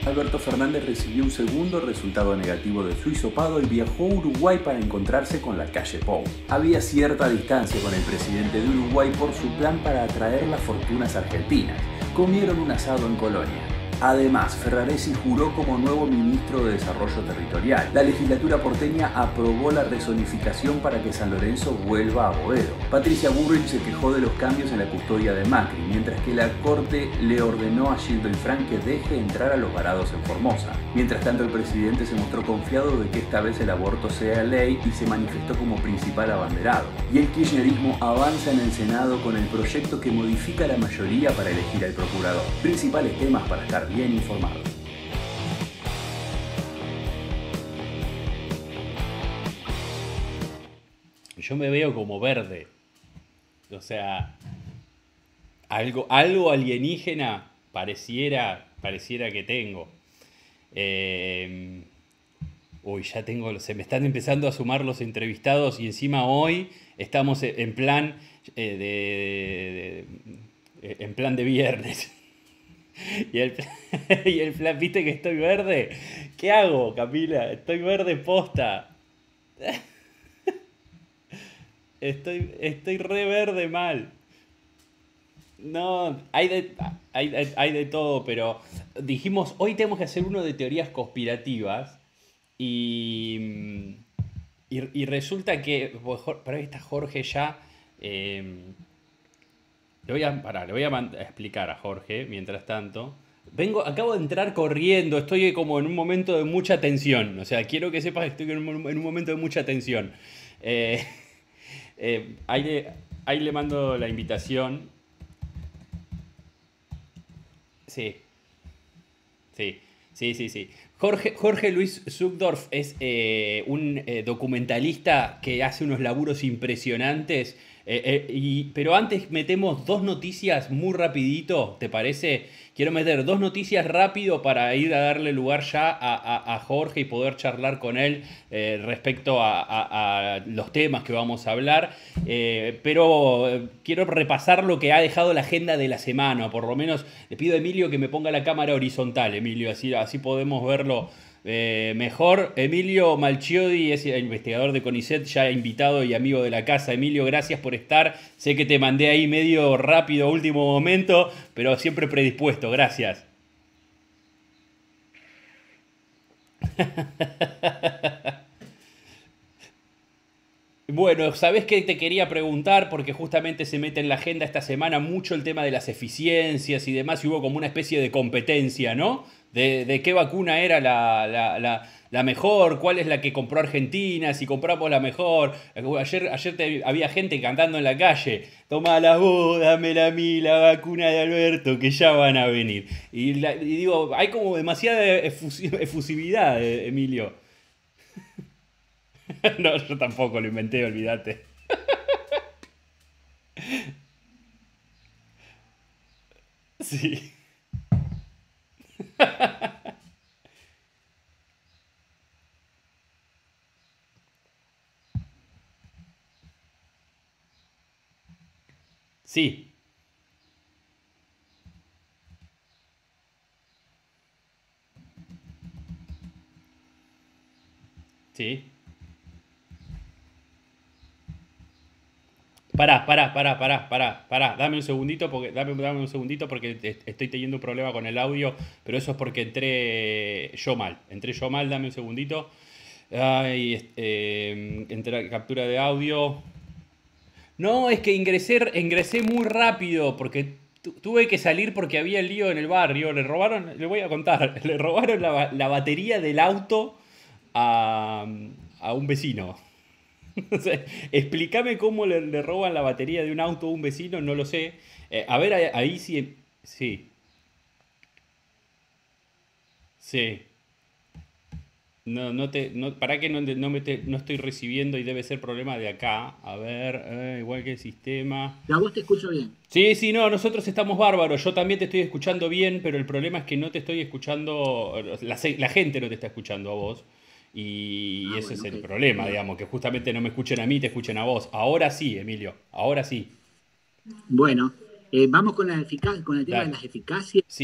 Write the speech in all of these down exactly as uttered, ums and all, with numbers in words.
Alberto Fernández recibió un segundo resultado negativo de su hisopado y viajó a Uruguay para encontrarse con la calle Pou. Había cierta distancia con el presidente de Uruguay por su plan para atraer las fortunas argentinas. Comieron un asado en Colonia. Además, Ferraresi juró como nuevo ministro de Desarrollo Territorial. La legislatura porteña aprobó la rezonificación para que San Lorenzo vuelva a Boedo. Patricia Bullrich se quejó de los cambios en la custodia de Macri, mientras que la corte le ordenó a Gildo Infran que deje entrar a los varados en Formosa. Mientras tanto, el presidente se mostró confiado de que esta vez el aborto sea ley y se manifestó como principal abanderado. Y el kirchnerismo avanza en el Senado con el proyecto que modifica la mayoría para elegir al procurador. Principales temas para estar bien informado. Yo me veo como verde. O sea, algo, algo alienígena pareciera, pareciera que tengo. Eh, uy, ya tengo, se me están empezando a sumar los entrevistados y encima hoy estamos en plan eh, de, de, de, en plan de viernes. Y el, y el plan, ¿viste que estoy verde? ¿Qué hago, Camila? Estoy verde posta. Estoy, estoy re verde mal. No, hay de, hay, hay, hay de todo, pero dijimos, hoy tenemos que hacer uno de teorías conspirativas y, y, y resulta que, para ahí está Jorge ya... Eh, Le voy a, pará, le voy a, a explicar a Jorge, mientras tanto. Vengo, acabo de entrar corriendo, estoy como en un momento de mucha tensión. O sea, quiero que sepas que estoy en un, en un momento de mucha tensión. Eh, eh, ahí, le, ahí le mando la invitación. Sí, sí, sí, sí, sí. Jorge, Jorge Luis Zuckdorf es eh, un eh, documentalista que hace unos laburos impresionantes. Eh, eh, y, pero antes metemos dos noticias muy rapidito, ¿te parece? Quiero meter dos noticias rápido para ir a darle lugar ya a, a, a Jorge y poder charlar con él eh, respecto a, a, a los temas que vamos a hablar. Eh, pero eh, quiero repasar lo que ha dejado la agenda de la semana. Por lo menos le pido a Emilio que me ponga la cámara horizontal, Emilio, así, así podemos verlo Eh, mejor. Emilio Malchiodi es el investigador de CONICET, ya invitado y amigo de la casa. Emilio, gracias por estar. Sé que te mandé ahí medio rápido, último momento, pero siempre predispuesto. Gracias. Bueno, ¿sabés qué te quería preguntar? Porque justamente se mete en la agenda esta semana mucho el tema de las eficiencias y demás, y hubo como una especie de competencia, ¿no? De, de qué vacuna era la, la, la, la mejor, cuál es la que compró Argentina, si compramos la mejor. Ayer, ayer te, había gente cantando en la calle, toma la vos, dámela a mí, la vacuna de Alberto, que ya van a venir. Y, la, y digo, hay como demasiada efusividad, Emilio. No, yo tampoco lo inventé, olvídate. Sí. Sí. Sí. Pará, pará, pará, pará, pará, pará. Dame un segundito porque, dame, dame un segundito porque estoy teniendo un problema con el audio, pero eso es porque entré yo mal. Entré yo mal, dame un segundito. Ay, eh, entré, captura de audio. No, es que ingresé, ingresé muy rápido porque tuve que salir porque había lío en el barrio. Le robaron, le voy a contar, le robaron la, la batería del auto a, a un vecino. O sea, explícame cómo le, le roban la batería de un auto a un vecino, no lo sé. Eh, a ver, ahí, ahí sí. Sí, sí. No, no te, no, para que no, no, me te- no estoy recibiendo y debe ser problema de acá. A ver, eh, igual que el sistema. La voz te escucho bien. Sí, sí, no, nosotros estamos bárbaros. Yo también te estoy escuchando bien, pero el problema es que no te estoy escuchando. La, se- la gente no te está escuchando a vos. Y Ah, ese es bueno, ok. el problema, Bien. digamos, que justamente no me escuchen a mí, te escuchen a vos. Ahora sí, Emilio, ahora sí. Bueno, eh, vamos con la eficacia, con el tema de Dale. las eficacias. Sí.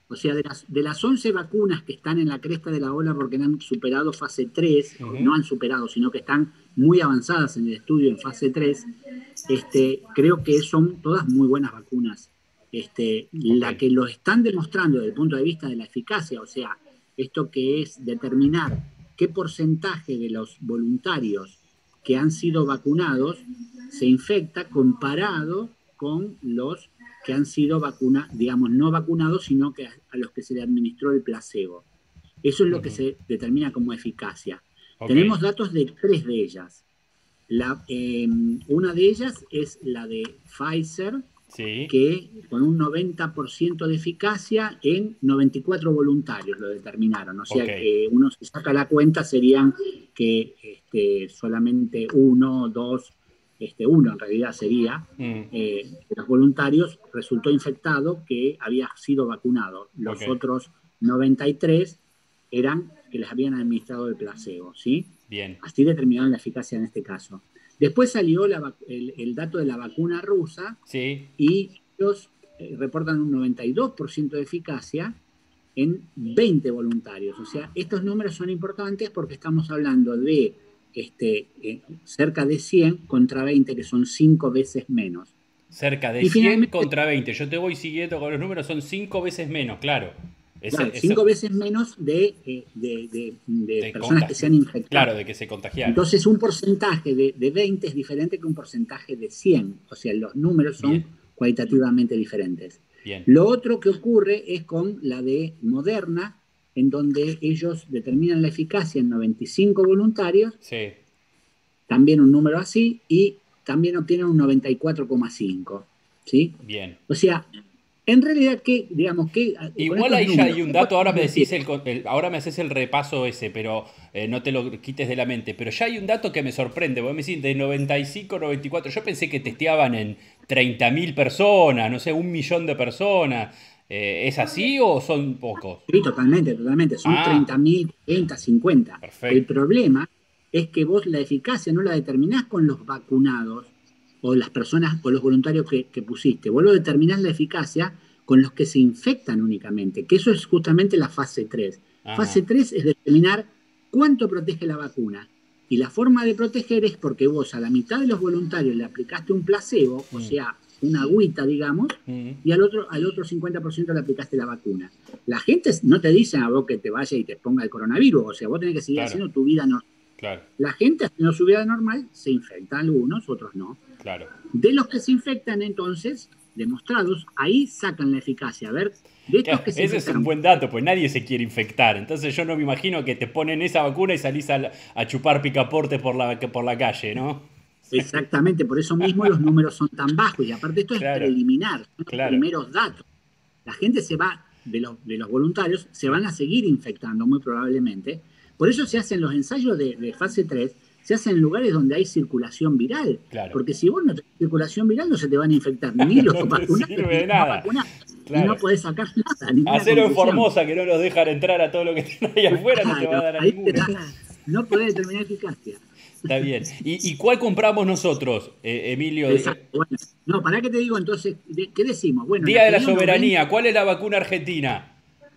O sea, de las, de las once vacunas que están en la cresta de la ola porque no han superado fase tres, uh-huh. no han superado, sino que están muy avanzadas en el estudio en fase tres, este, creo que son todas muy buenas vacunas. Este, okay. La que lo están demostrando desde el punto de vista de la eficacia, o sea, esto que es determinar qué porcentaje de los voluntarios que han sido vacunados se infecta comparado con los que han sido vacunados, digamos, no vacunados, sino que a, a los que se le administró el placebo. Eso es lo uh-huh. que se determina como eficacia. Okay. Tenemos datos de tres de ellas. La, eh, una de ellas es la de Pfizer, sí. que con un noventa por ciento de eficacia en noventa y cuatro voluntarios lo determinaron. O sea okay. que uno se saca la cuenta, serían que este, solamente uno, dos, este, uno en realidad sería, mm. eh, de los voluntarios resultó infectado que había sido vacunado. Los okay. otros noventa y tres eran que les habían administrado el placebo, ¿sí? Bien. Así determinaron la eficacia en este caso. Después salió la, el, el dato de la vacuna rusa sí. y ellos eh, reportan un noventa y dos por ciento de eficacia en veinte voluntarios. O sea, estos números son importantes porque estamos hablando de este, eh, cerca de cien contra veinte, que son cinco veces menos. Cerca de cien contra veinte. Yo te voy siguiendo con los números, son cinco veces menos, claro. Ese, claro, cinco eso, veces menos de, de, de, de, de personas contagio. Que se han infectado. Claro, de que se contagiaron. Entonces, un porcentaje de, de veinte es diferente que un porcentaje de cien. O sea, los números son Bien. Cualitativamente diferentes. Bien. Lo otro que ocurre es con la de Moderna, en donde ellos determinan la eficacia en noventa y cinco voluntarios, sí. también un número así, y también obtienen un noventa y cuatro coma cinco. ¿Sí? Bien. O sea, en realidad, ¿qué, digamos, qué, igual ahí números, ya hay un dato, ahora me decís el, el, ahora me haces el repaso ese, pero eh, no te lo quites de la mente, pero ya hay un dato que me sorprende, vos me decís de noventa y cinco, noventa y cuatro, yo pensé que testeaban en treinta mil personas, no sé, un millón de personas, eh, ¿es así o son pocos? Sí, totalmente, totalmente, son ah. treinta mil, treinta, cincuenta. Perfecto. El problema es que vos la eficacia no la determinás con los vacunados, o las personas, o los voluntarios que, que pusiste. Vos lo determinás la eficacia con los que se infectan únicamente, que eso es justamente la fase tres. Ajá. Fase tres es determinar cuánto protege la vacuna. Y la forma de proteger es porque vos a la mitad de los voluntarios le aplicaste un placebo, mm. o sea, una agüita, digamos, mm. y al otro, al otro cincuenta por ciento le aplicaste la vacuna. La gente no te dice a vos que te vaya y te ponga el coronavirus, o sea, vos tenés que seguir claro. haciendo tu vida normal. Claro. La gente haciendo su vida normal se infecta, algunos, otros no. Claro. De los que se infectan, entonces, demostrados, ahí sacan la eficacia. A ver, de estos claro, que se ese infectan. Es un buen dato, pues nadie se quiere infectar. Entonces yo no me imagino que te ponen esa vacuna y salís a, a chupar picaporte por la, por la calle, ¿no? Exactamente, por eso mismo los números son tan bajos. Y aparte esto claro. es preliminar, son claro. los primeros datos. La gente se va, de los, de los voluntarios, se van a seguir infectando muy probablemente. Por eso se hacen los ensayos de, de fase tres, se hacen en lugares donde hay circulación viral. Claro. Porque si vos no tenés circulación viral, no se te van a infectar ni los no vacunados, sirve de nada. Claro. Y no podés sacar nada. Hacelo en Formosa, que no nos dejan entrar a todo lo que tiene ahí afuera, claro, no te va a dar a ninguno. No podés determinar eficacia. Está bien. ¿Y, y cuál compramos nosotros, eh, Emilio? Exacto. Bueno, no, ¿para qué te digo entonces? ¿Qué decimos? Bueno, Día de la Soberanía. noventa... ¿Cuál es la vacuna argentina?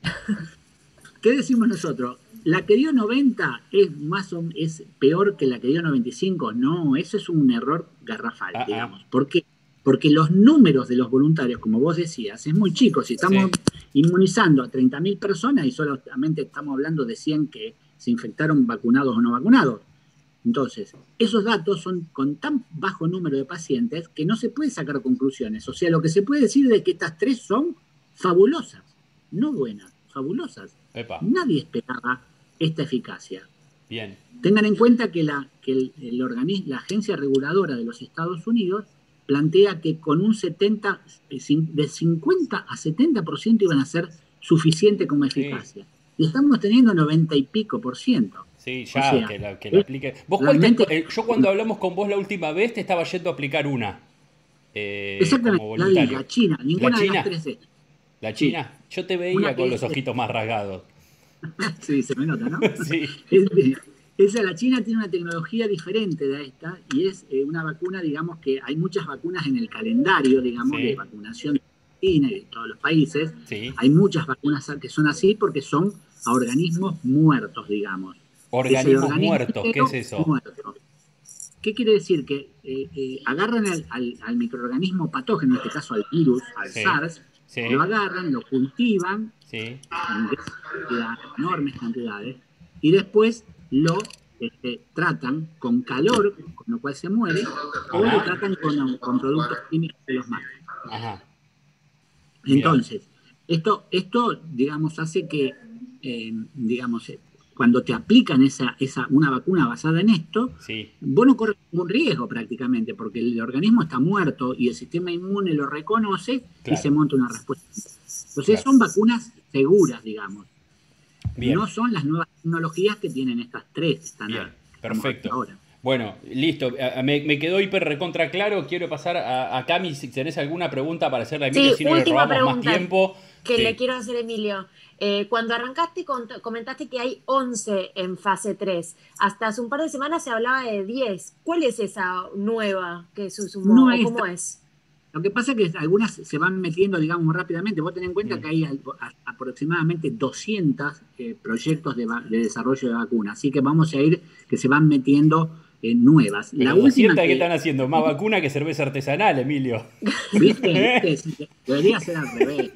¿Qué decimos nosotros? ¿La que dio noventa es más o, es peor que la que dio noventa y cinco? No, eso es un error garrafal, ah, digamos. ¿Por qué? Porque los números de los voluntarios, como vos decías, es muy chico. Si estamos sí. inmunizando a treinta mil personas y solamente estamos hablando de cien que se infectaron vacunados o no vacunados. Entonces, esos datos son con tan bajo número de pacientes que no se puede sacar conclusiones. O sea, lo que se puede decir es que estas tres son fabulosas, no buenas, fabulosas. Epa. Nadie esperaba esta eficacia. Bien. Tengan en cuenta que, la, que el, el organismo, la agencia reguladora de los Estados Unidos plantea que con un setenta, de cincuenta a setenta por ciento iban a ser suficiente como eficacia. Sí. Y estamos teniendo noventa y pico por ciento. Sí, ya, o sea, que la, que la aplique. ¿Vos realmente, te, eh, yo cuando hablamos con vos la última vez te estaba yendo a aplicar una. Eh, exactamente, como la, la China, ninguna ¿La China? de las tres. ¿La China? Sí. Yo te veía con los ojitos más rasgados. Sí, se me nota, ¿no? Sí. Esa, la China tiene una tecnología diferente de esta y es eh, una vacuna, digamos que hay muchas vacunas en el calendario, digamos, sí. de vacunación Argentina y de todos los países, Sí. hay muchas vacunas que son así porque son a organismos muertos, digamos. Organismos muertos, ¿qué es eso? Muerto. ¿Qué quiere decir? Que eh, eh, agarran al, al, al microorganismo patógeno, en este caso al virus, al Sí. SARS, Sí. lo agarran, lo cultivan sí. en cantidad, enormes cantidades, y después lo este, tratan con calor, con lo cual se muere, o lo tratan con, con productos químicos que los matan. Ajá. Entonces, esto, esto, digamos, hace que, eh, digamos, cuando te aplican esa, esa, una vacuna basada en esto, sí. vos no corres ningún riesgo prácticamente, porque el organismo está muerto y el sistema inmune lo reconoce, claro, y se monta una respuesta. Entonces, claro, son vacunas seguras, digamos. Bien. No son las nuevas tecnologías que tienen estas tres. Están Bien, a, perfecto. Ahora. Bueno, listo. Me, me quedó hiper recontra claro. Quiero pasar a, a Cami si tenés alguna pregunta para hacerle a Emilio, sí, si no le robamos más tiempo. Que sí. le quiero hacer a Emilio. Eh, cuando arrancaste, comentaste que hay once en fase tres. Hasta hace un par de semanas se hablaba de diez. ¿Cuál es esa nueva que se sumó? No es ¿Cómo es? Lo que pasa es que algunas se van metiendo, digamos, muy rápidamente. Vos tenés en cuenta mm. que hay a, a, aproximadamente doscientos eh, proyectos de, de desarrollo de vacunas. Así que vamos a ir, que se van metiendo eh, nuevas. Pero la última que... ¿Qué están haciendo? Más vacuna que cerveza artesanal, Emilio. ¿Viste? ¿Viste? Debería ser al revés.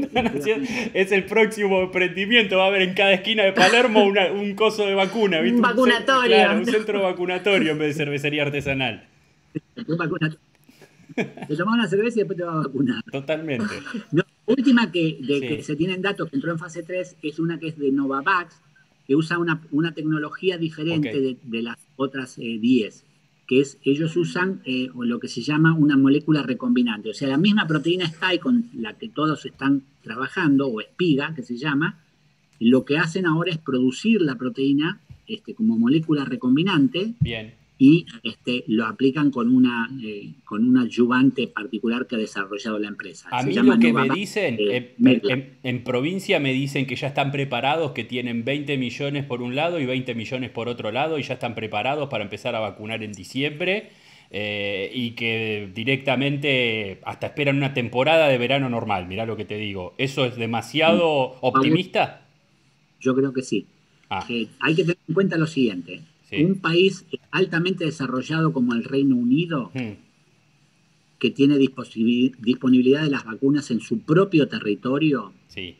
Es el próximo emprendimiento. Va a haber en cada esquina de Palermo una, un coso de vacuna. ¿viste? Un vacunatorio. Un, claro, un centro vacunatorio en vez de cervecería artesanal. Un vacunatorio. Te tomás una cerveza y después te vas a vacunar. Totalmente. No, la última que, de, sí. que se tienen datos que entró en fase tres es una que es de Novavax, que usa una, una tecnología diferente okay. de, de las otras eh, diez, que es, ellos usan eh, lo que se llama una molécula recombinante. O sea, la misma proteína Spike con la que todos están trabajando, o espiga, que se llama, lo que hacen ahora es producir la proteína este, como molécula recombinante. Bien. Y este, lo aplican con una eh, con un adyuvante particular que ha desarrollado la empresa. A Se mí llama lo que Novavax, me dicen, eh, en, en, en provincia me dicen que ya están preparados, que tienen veinte millones por un lado y veinte millones por otro lado, y ya están preparados para empezar a vacunar en diciembre, eh, y que directamente hasta esperan una temporada de verano normal, mirá lo que te digo. ¿Eso es demasiado optimista? Yo creo que sí. Ah. Eh, hay que tener en cuenta lo siguiente. Sí. Un país altamente desarrollado como el Reino Unido, hmm. que tiene disponibilidad de las vacunas en su propio territorio, sí.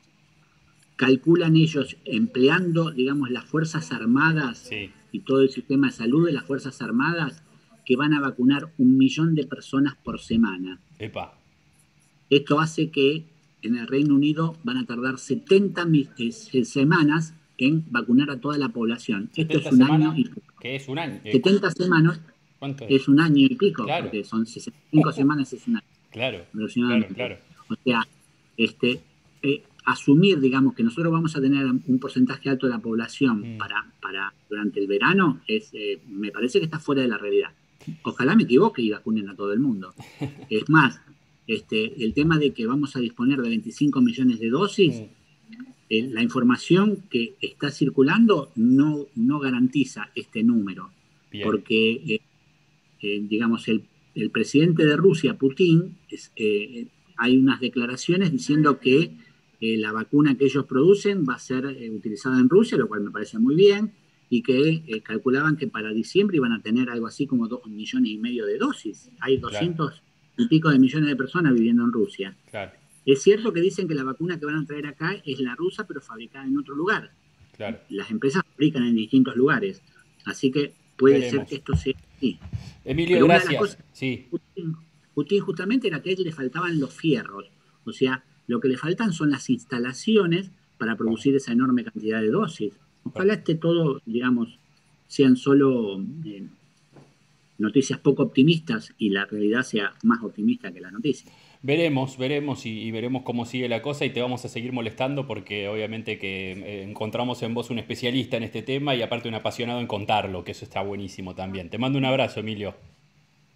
calculan ellos empleando, digamos, las Fuerzas Armadas sí. y todo el sistema de salud de las Fuerzas Armadas, que van a vacunar un millón de personas por semana. Epa. Esto hace que en el Reino Unido van a tardar setenta semanas en vacunar a toda la población. Esto es un semana, año y pico. ¿Qué es un año? setenta semanas ¿Cuánto es? es un año y pico, claro. porque son sesenta y cinco semanas es un año. Claro, claro, claro. O sea, este, eh, asumir, digamos, que nosotros vamos a tener un porcentaje alto de la población mm. para, para durante el verano, es, eh, me parece que está fuera de la realidad. Ojalá me equivoque y vacunen a todo el mundo. Es más, este, el tema de que vamos a disponer de veinticinco millones de dosis, mm. eh, la información que está circulando no, no garantiza este número. Bien. Porque, eh, eh, digamos, el, el presidente de Rusia, Putin, es, eh, hay unas declaraciones diciendo que eh, la vacuna que ellos producen va a ser eh, utilizada en Rusia, lo cual me parece muy bien, y que eh, calculaban que para diciembre iban a tener algo así como dos millones y medio de dosis. Hay doscientos claro. y pico de millones de personas viviendo en Rusia. Claro. Es cierto que dicen que la vacuna que van a traer acá es la rusa, pero fabricada en otro lugar. Claro. Las empresas fabrican en distintos lugares. Así que puede Veremos. ser que esto sea así. Emilio, pero gracias. Una de las cosas, sí. Putin, Putin justamente era que a él le faltaban los fierros. O sea, lo que le faltan son las instalaciones para producir esa enorme cantidad de dosis. Ojalá esté todo, digamos, sean solo eh, noticias poco optimistas y la realidad sea más optimista que la noticia. Veremos, veremos y, y veremos cómo sigue la cosa y te vamos a seguir molestando porque obviamente que eh, encontramos en vos un especialista en este tema y aparte un apasionado en contarlo, que eso está buenísimo también. Te mando un abrazo, Emilio.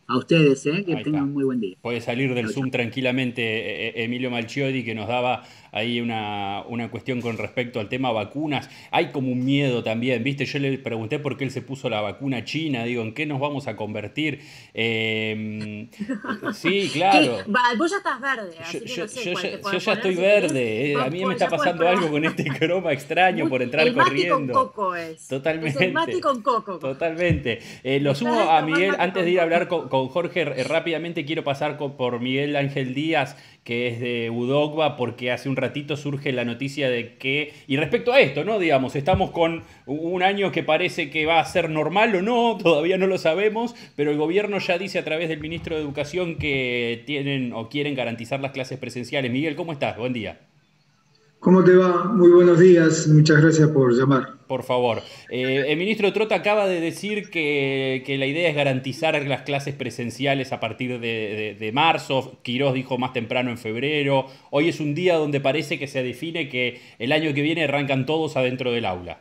A ustedes, ¿eh? Que Ahí tengan está. un muy buen día. Puede salir del Chau, Zoom chau. tranquilamente eh, eh, Emilio Malchiodi, que nos daba ahí una, una cuestión con respecto al tema vacunas. Hay como un miedo también, ¿viste? Yo le pregunté por qué él se puso la vacuna china, digo, ¿en qué nos vamos a convertir? Eh, sí, ¿Qué? claro. Va, vos ya estás verde, Yo, así que yo- no sé yo cuál ya, te yo podés ya poner estoy si querés. verde, eh, a Vos mí me po- está ya podés pasando probar. algo con este croma extraño Muy- por entrar el mati con corriendo. coco es. Es el mati Totalmente, con coco. totalmente. Eh, lo Deja sumo de a tomar Miguel, mate antes con de ir a coco. hablar con, con Jorge, eh, rápidamente quiero pasar con- por Miguel Ángel Díaz, que es de Udogba, porque hace un ratito surge la noticia de que, y respecto a esto, ¿no? Digamos, estamos con un año que parece que va a ser normal o no, todavía no lo sabemos, pero el gobierno ya dice a través del ministro de Educación que tienen o quieren garantizar las clases presenciales. Miguel, ¿cómo estás? Buen día. ¿Cómo te va? Muy buenos días. Muchas gracias por llamar. Por favor. Eh, el ministro Trota acaba de decir que, que la idea es garantizar las clases presenciales a partir de, de- de marzo. Quirós dijo más temprano en febrero. Hoy es un día donde parece que se define que el año que viene arrancan todos adentro del aula.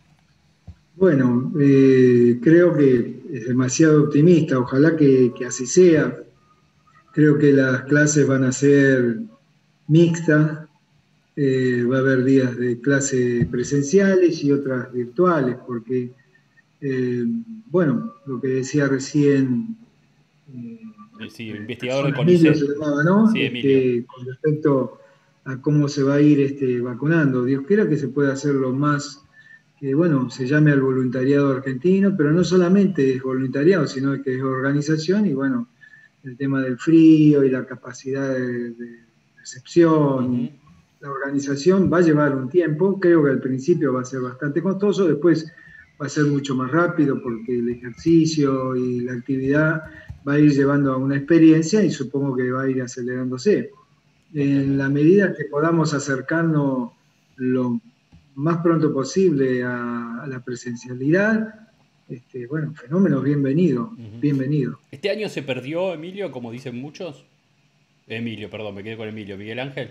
Bueno, eh, creo que es demasiado optimista. Ojalá que, que así sea. Creo que las clases van a ser mixtas. Eh, va a haber días de clase presenciales y otras virtuales, porque, eh, bueno, lo que decía recién, eh, Eh, Sí, la investigador de persona Emilio se CONICET. llamaba, ¿no? Sí, Emilio. Este, con respecto a cómo se va a ir este, vacunando. Dios quiera que se pueda hacer lo más, que bueno, se llame al voluntariado argentino, pero no solamente es voluntariado, sino que es organización y bueno, el tema del frío y la capacidad de, de recepción. Ujú. La organización va a llevar un tiempo, creo que al principio va a ser bastante costoso, después va a ser mucho más rápido porque el ejercicio y la actividad va a ir llevando a una experiencia y supongo que va a ir acelerándose. En la medida que podamos acercarnos lo más pronto posible a, a la presencialidad, este, bueno, fenómenos bienvenidos, Ujú. bienvenidos. ¿Este año se perdió, Emilio, como dicen muchos? Emilio, perdón, me quedé con Emilio. Miguel Ángel.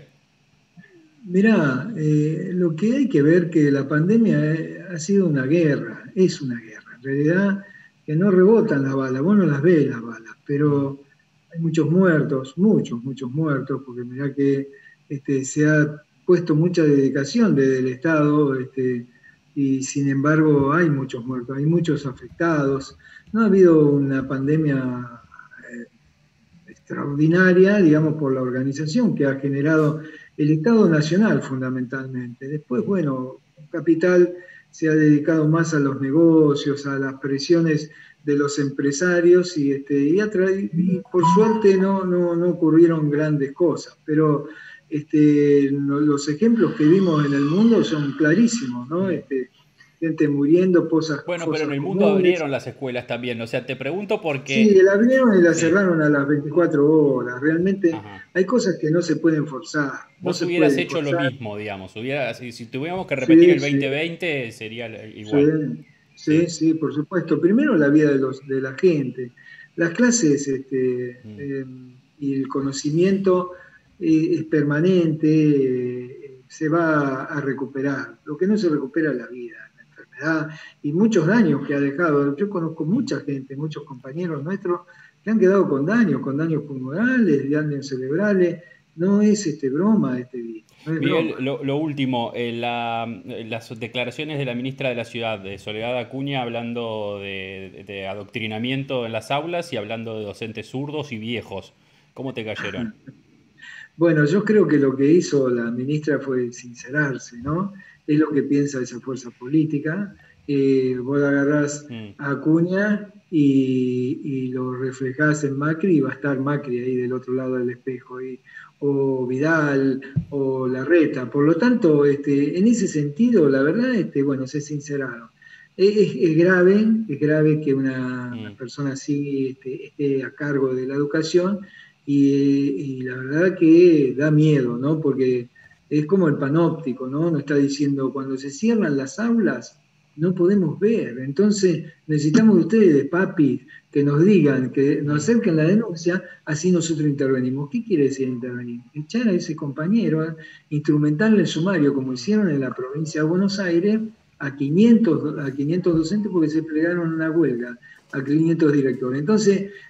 Mirá, eh, lo que hay que ver que la pandemia eh, ha sido una guerra, es una guerra. En realidad, que no rebotan las balas, vos no las ves las balas, pero hay muchos muertos, muchos, muchos muertos, porque mirá que este, se ha puesto mucha dedicación desde el Estado, este, y sin embargo hay muchos muertos, hay muchos afectados. No ha habido una pandemia eh, extraordinaria, digamos, por la organización que ha generado el Estado Nacional fundamentalmente. Después, bueno, Capital se ha dedicado más a los negocios, a las presiones de los empresarios y, este, y, y por suerte no, no, no ocurrieron grandes cosas, pero este, los ejemplos que vimos en el mundo son clarísimos, ¿no? Este, gente muriendo, fosas, Bueno, pero en fosas el mundo comunes. abrieron las escuelas también. O sea, te pregunto porque... Sí, la abrieron y la Sí. cerraron a las veinticuatro horas. Realmente Ajá. hay cosas que no se pueden forzar. No Vos se hubieras pueden hecho lo forzar. mismo, digamos. Hubiera, si, si tuviéramos que repetir Sí, el sí, veinte veinte, sería igual. sí, sí, Sí. sí, por supuesto. Primero la vida de, los, de la gente. Las clases este, Mm. eh, y el conocimiento eh, es permanente, eh, se va a recuperar. Lo que no se recupera es la vida, la enfermedad y muchos daños que ha dejado. Yo conozco mucha gente, muchos compañeros nuestros que han quedado con daños, con daños pulmonares, daños cerebrales. No es este broma este virus, no es Miguel, broma. lo, lo último, eh, la- las declaraciones de la ministra de la Ciudad, de Soledad Acuña, hablando de, de adoctrinamiento en las aulas y hablando de docentes zurdos y viejos. ¿Cómo te cayeron? Bueno, yo creo que lo que hizo la ministra fue sincerarse, ¿no? Es lo que piensa esa fuerza política. Eh, vos agarrás Mm. a Acuña y, y lo reflejás en Macri y va a estar Macri ahí del otro lado del espejo, y, o Vidal o Larreta. Por lo tanto, este, en ese sentido, la verdad, este, bueno, se sinceraron. Es, es- es grave, es grave que una, una Mm. persona así este, esté a cargo de la educación y, y la verdad que da miedo, ¿no? Porque es como el panóptico, ¿no? Nos está diciendo, cuando se cierran las aulas, no podemos ver. Entonces, necesitamos de ustedes, papis, que nos digan, que nos acerquen la denuncia, así nosotros intervenimos. ¿Qué quiere decir intervenir? Echar a ese compañero, ¿eh? Instrumentarle el sumario, como hicieron en la provincia de Buenos Aires, a quinientos, a quinientos docentes porque se plegaron una huelga, a quinientos directores. Entonces,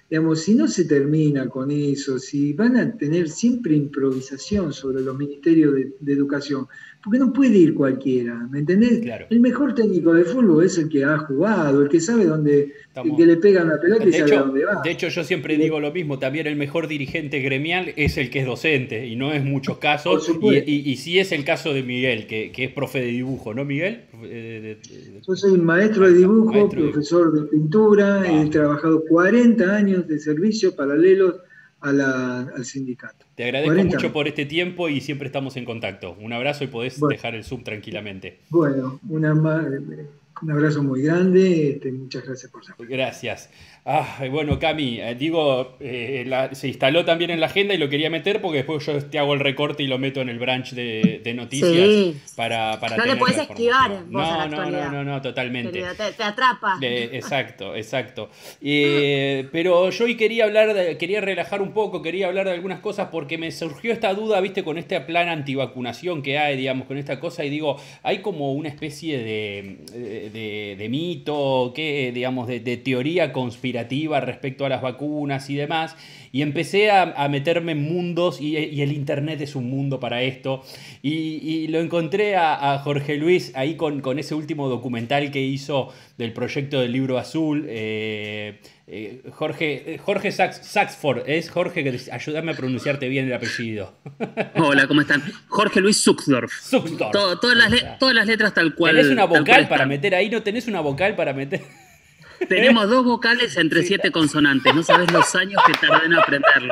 digamos, si no se termina con eso, si van a tener siempre improvisación sobre los ministerios de, de educación, porque no puede ir cualquiera, ¿me entendés? Claro. El mejor técnico de fútbol es el que ha jugado, el que sabe dónde, Estamos... el que le pega una pelota y de sabe hecho, a dónde va. De hecho, yo siempre digo lo mismo, también el mejor dirigente gremial es el que es docente, y no es muchos casos, y, y, y sí es el caso de Miguel, que, que es profe de dibujo, ¿no, Miguel? De, de, de... Yo soy maestro de dibujo, maestro profesor de, de pintura, ah. He trabajado cuarenta años de servicio paralelos a la, al sindicato. Te agradezco mucho años. por este tiempo y siempre estamos en contacto. Un abrazo y podés bueno, dejar el Zoom tranquilamente. Bueno, una más... Un abrazo muy grande, este, muchas gracias por saber. Gracias. Ah, bueno, Cami, eh, digo, eh, la, se instaló también en la agenda y lo quería meter porque después yo te hago el recorte y lo meto en el branch de, de noticias sí. para, para no tener le puedes esquivar vos no, a la no, actualidad. No, no, no, totalmente. Te, te atrapa. Eh, exacto, exacto. Eh, pero yo hoy quería hablar, de, quería relajar un poco, quería hablar de algunas cosas porque me surgió esta duda, viste, con este plan antivacunación que hay, digamos, con esta cosa y digo, hay como una especie de... de De, de mito, que, digamos, de, de teoría conspirativa respecto a las vacunas y demás, y empecé a, a meterme en mundos, y, y el internet es un mundo para esto, y, y lo encontré a, a Jorge Luis ahí con, con ese último documental que hizo del proyecto del Libro Azul, eh, eh, Jorge, Jorge Sax, Saxford, es Jorge, que ayúdame a pronunciarte bien el apellido. Hola, ¿cómo están? Jorge Luis Zuckdorf. Zuckdorf. Todo, todas, las le, todas las letras tal cual. ¿Tenés una vocal para meter ahí? ¿No tenés una vocal para meter? Tenemos dos vocales entre sí. siete consonantes. No sabes los años que tardé en aprenderlo.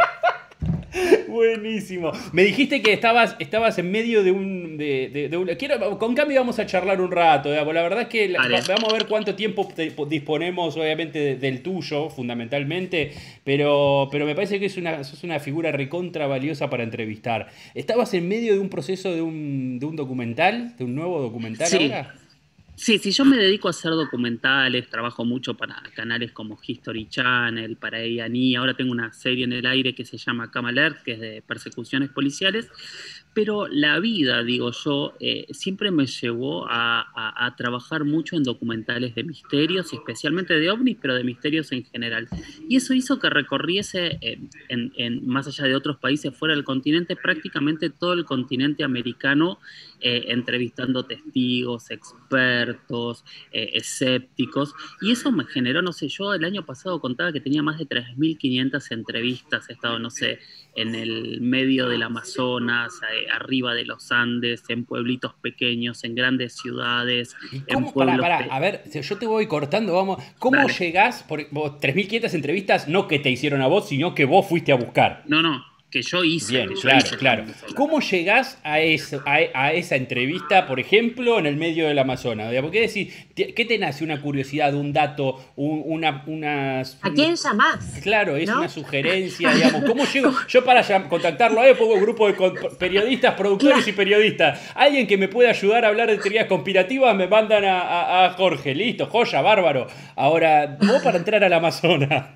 Buenísimo. Me dijiste que estabas, estabas en medio de un... De, de, de un quiero, con Cami vamos a charlar un rato. ¿eh? La verdad es que la, vamos a ver cuánto tiempo te, disponemos, obviamente, de, del tuyo, fundamentalmente. Pero, pero me parece que es una, sos una figura recontra valiosa para entrevistar. ¿Estabas en medio de un proceso de un, de un documental? ¿De un nuevo documental sí. ahora? Sí, sí, yo me dedico a hacer documentales, trabajo mucho para canales como History Channel, para A and E, ahora tengo una serie en el aire que se llama Cam Alert, que es de persecuciones policiales, pero la vida, digo yo, eh, siempre me llevó a, a, a trabajar mucho en documentales de misterios, especialmente de ovnis, pero de misterios en general. Y eso hizo que recorriese, eh, en, en, más allá de otros países fuera del continente, prácticamente todo el continente americano, eh, entrevistando testigos, expertos, eh, escépticos, y eso me generó, no sé, yo el año pasado contaba que tenía más de tres mil quinientas entrevistas, he estado, no sé, en el medio del Amazonas, eh, arriba de los Andes, en pueblitos pequeños, en grandes ciudades, ¿Y cómo, en pueblos... Pará, pará, a ver, yo te voy cortando, vamos, ¿cómo Dale. llegás, por vos, tres mil quinientas entrevistas, no que te hicieron a vos, sino que vos fuiste a buscar? No, no, que yo hice. Bien, que yo claro, hice claro. ¿Cómo llegás a, eso, a, a esa entrevista, por ejemplo, en el medio del Amazonas? ¿Por qué decís, qué te nace una curiosidad, un dato, un, una, una... ¿A quién llamás? Claro, es ¿no? una sugerencia, digamos. ¿Cómo llego? Yo para contactarlo a él pongo un grupo de periodistas, productores claro. y periodistas. Alguien que me pueda ayudar a hablar de teorías conspirativas, me mandan a, a, a Jorge. Listo, joya, bárbaro. Ahora, vos para entrar al Amazonas...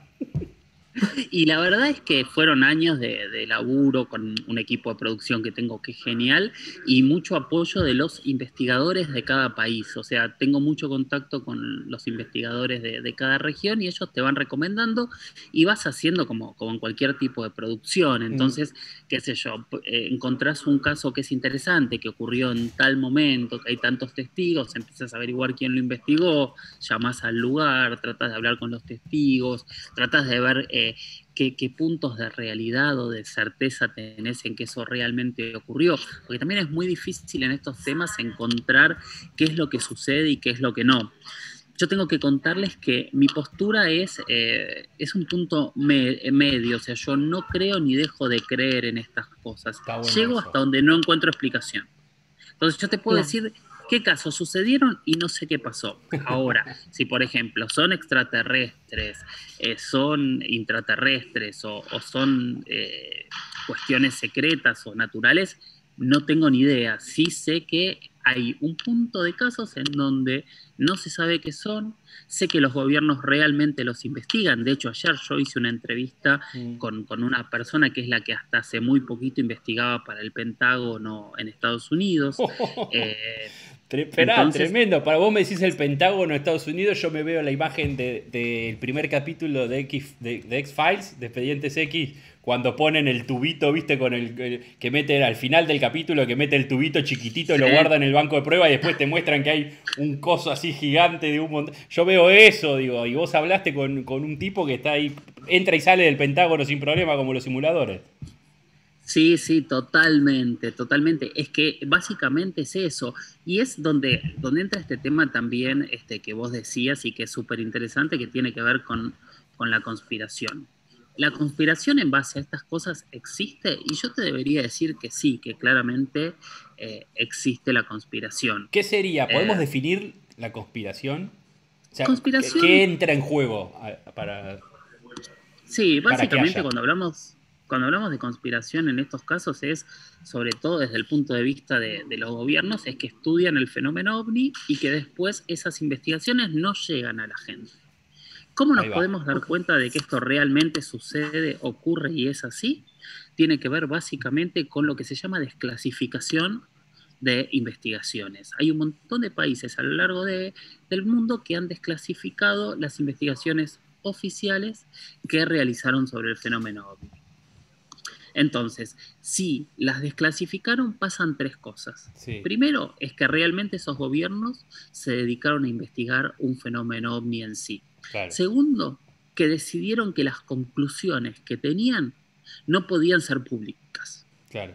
Y la verdad es que fueron años de, de laburo con un equipo de producción que tengo que es genial y mucho apoyo de los investigadores de cada país. O sea, tengo mucho contacto con los investigadores de, de cada región y ellos te van recomendando y vas haciendo como, como en cualquier tipo de producción. Entonces, mm. qué sé yo, eh, encontrás un caso que es interesante, que ocurrió en tal momento, que hay tantos testigos, empiezas a averiguar quién lo investigó, llamás al lugar, tratás de hablar con los testigos, tratás de ver... Eh, Qué, qué puntos de realidad o de certeza tenés en que eso realmente ocurrió, porque también es muy difícil en estos temas encontrar qué es lo que sucede y qué es lo que no. Yo tengo que contarles que mi postura es, eh, es un punto me, medio, o sea, yo no creo ni dejo de creer en estas cosas. Bueno Llego eso. hasta donde no encuentro explicación. Entonces yo te puedo no. decir... ¿Qué casos sucedieron y no sé qué pasó? Ahora, si por ejemplo son extraterrestres, eh, son intraterrestres o, o son eh, cuestiones secretas o naturales, no tengo ni idea. Sí sé que hay un punto de casos en donde no se sabe qué son. Sé que los gobiernos realmente los investigan. De hecho, ayer yo hice una entrevista mm. con, con una persona que es la que hasta hace muy poquito investigaba para el Pentágono en Estados Unidos. eh, Esperá, Entonces, tremendo. Para vos me decís el Pentágono de Estados Unidos, yo me veo la imagen del de, de primer capítulo de, X, de, de X-Files, de Expedientes X, cuando ponen el tubito, viste, con el, el que mete al final del capítulo, que mete el tubito chiquitito y sí. lo guarda en el banco de prueba y después te muestran que hay un coso así gigante de un montón. Yo veo eso, digo, y vos hablaste con, con un tipo que está ahí, entra y sale del Pentágono sin problema como los simuladores. Sí, sí, totalmente, totalmente. Es que básicamente es eso. Y es donde, donde entra este tema también este, que vos decías y que es súper interesante, que tiene que ver con, con la conspiración. ¿La conspiración en base a estas cosas existe? Y yo te debería decir que sí, que claramente eh, existe la conspiración. ¿Qué sería? ¿Podemos Eh, definir la conspiración? O sea, conspiración... ¿qué, qué entra en juego para, Sí, para que básicamente haya? cuando hablamos... Cuando hablamos de conspiración en estos casos es, sobre todo desde el punto de vista de, de los gobiernos, es que estudian el fenómeno ovni y que después esas investigaciones no llegan a la gente. ¿Cómo nos podemos dar cuenta de que esto realmente sucede, ocurre y es así? Tiene que ver básicamente con lo que se llama desclasificación de investigaciones. Hay un montón de países a lo largo de, del mundo que han desclasificado las investigaciones oficiales que realizaron sobre el fenómeno ovni. Entonces, si las desclasificaron, pasan tres cosas. Sí. Primero, es que realmente esos gobiernos se dedicaron a investigar un fenómeno ovni en sí. Claro. Segundo, que decidieron que las conclusiones que tenían no podían ser públicas. Claro.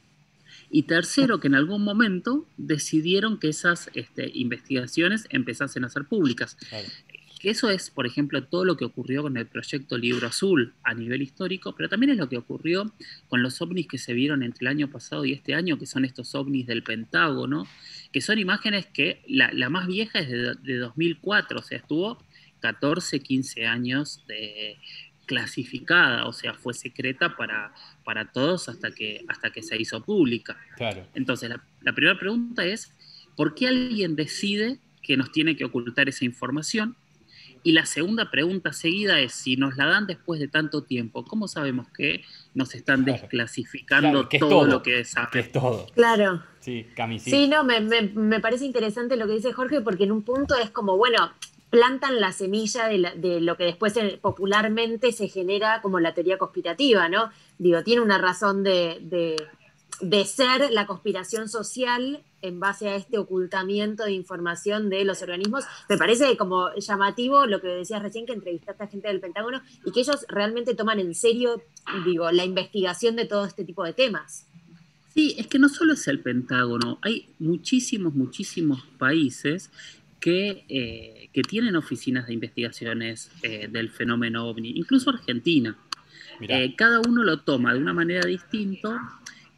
Y tercero, que en algún momento decidieron que esas este, investigaciones empezasen a ser públicas. Claro. Que eso es, por ejemplo, todo lo que ocurrió con el proyecto Libro Azul a nivel histórico, pero también es lo que ocurrió con los ovnis que se vieron entre el año pasado y este año, que son estos ovnis del Pentágono, que son imágenes que la, la más vieja es de, de dos mil cuatro, o sea, estuvo catorce, quince años de clasificada, o sea, fue secreta para, para todos hasta que, hasta que se hizo pública. Claro. Entonces, la, la primera pregunta es, ¿por qué alguien decide que nos tiene que ocultar esa información? Y la segunda pregunta seguida es, si nos la dan después de tanto tiempo, ¿cómo sabemos que nos están Claro. desclasificando Claro, que es todo, todo, lo que sabemos? Que es todo. Claro. Sí, Cami, sí. Sí, no, me, me, me parece interesante lo que dice Jorge, porque en un punto es como, bueno, plantan la semilla de, la, de lo que después eh, popularmente se genera como la teoría conspirativa, ¿no? Digo, tiene una razón de, de, de ser la conspiración social en base a este ocultamiento de información de los organismos. Me parece como llamativo lo que decías recién, que entrevistaste a gente del Pentágono y que ellos realmente toman en serio, digo, la investigación de todo este tipo de temas. Sí, es que no solo es el Pentágono, hay muchísimos, muchísimos países que, eh, que tienen oficinas de investigaciones eh, del fenómeno ovni, incluso Argentina. Eh, cada uno lo toma de una manera distinta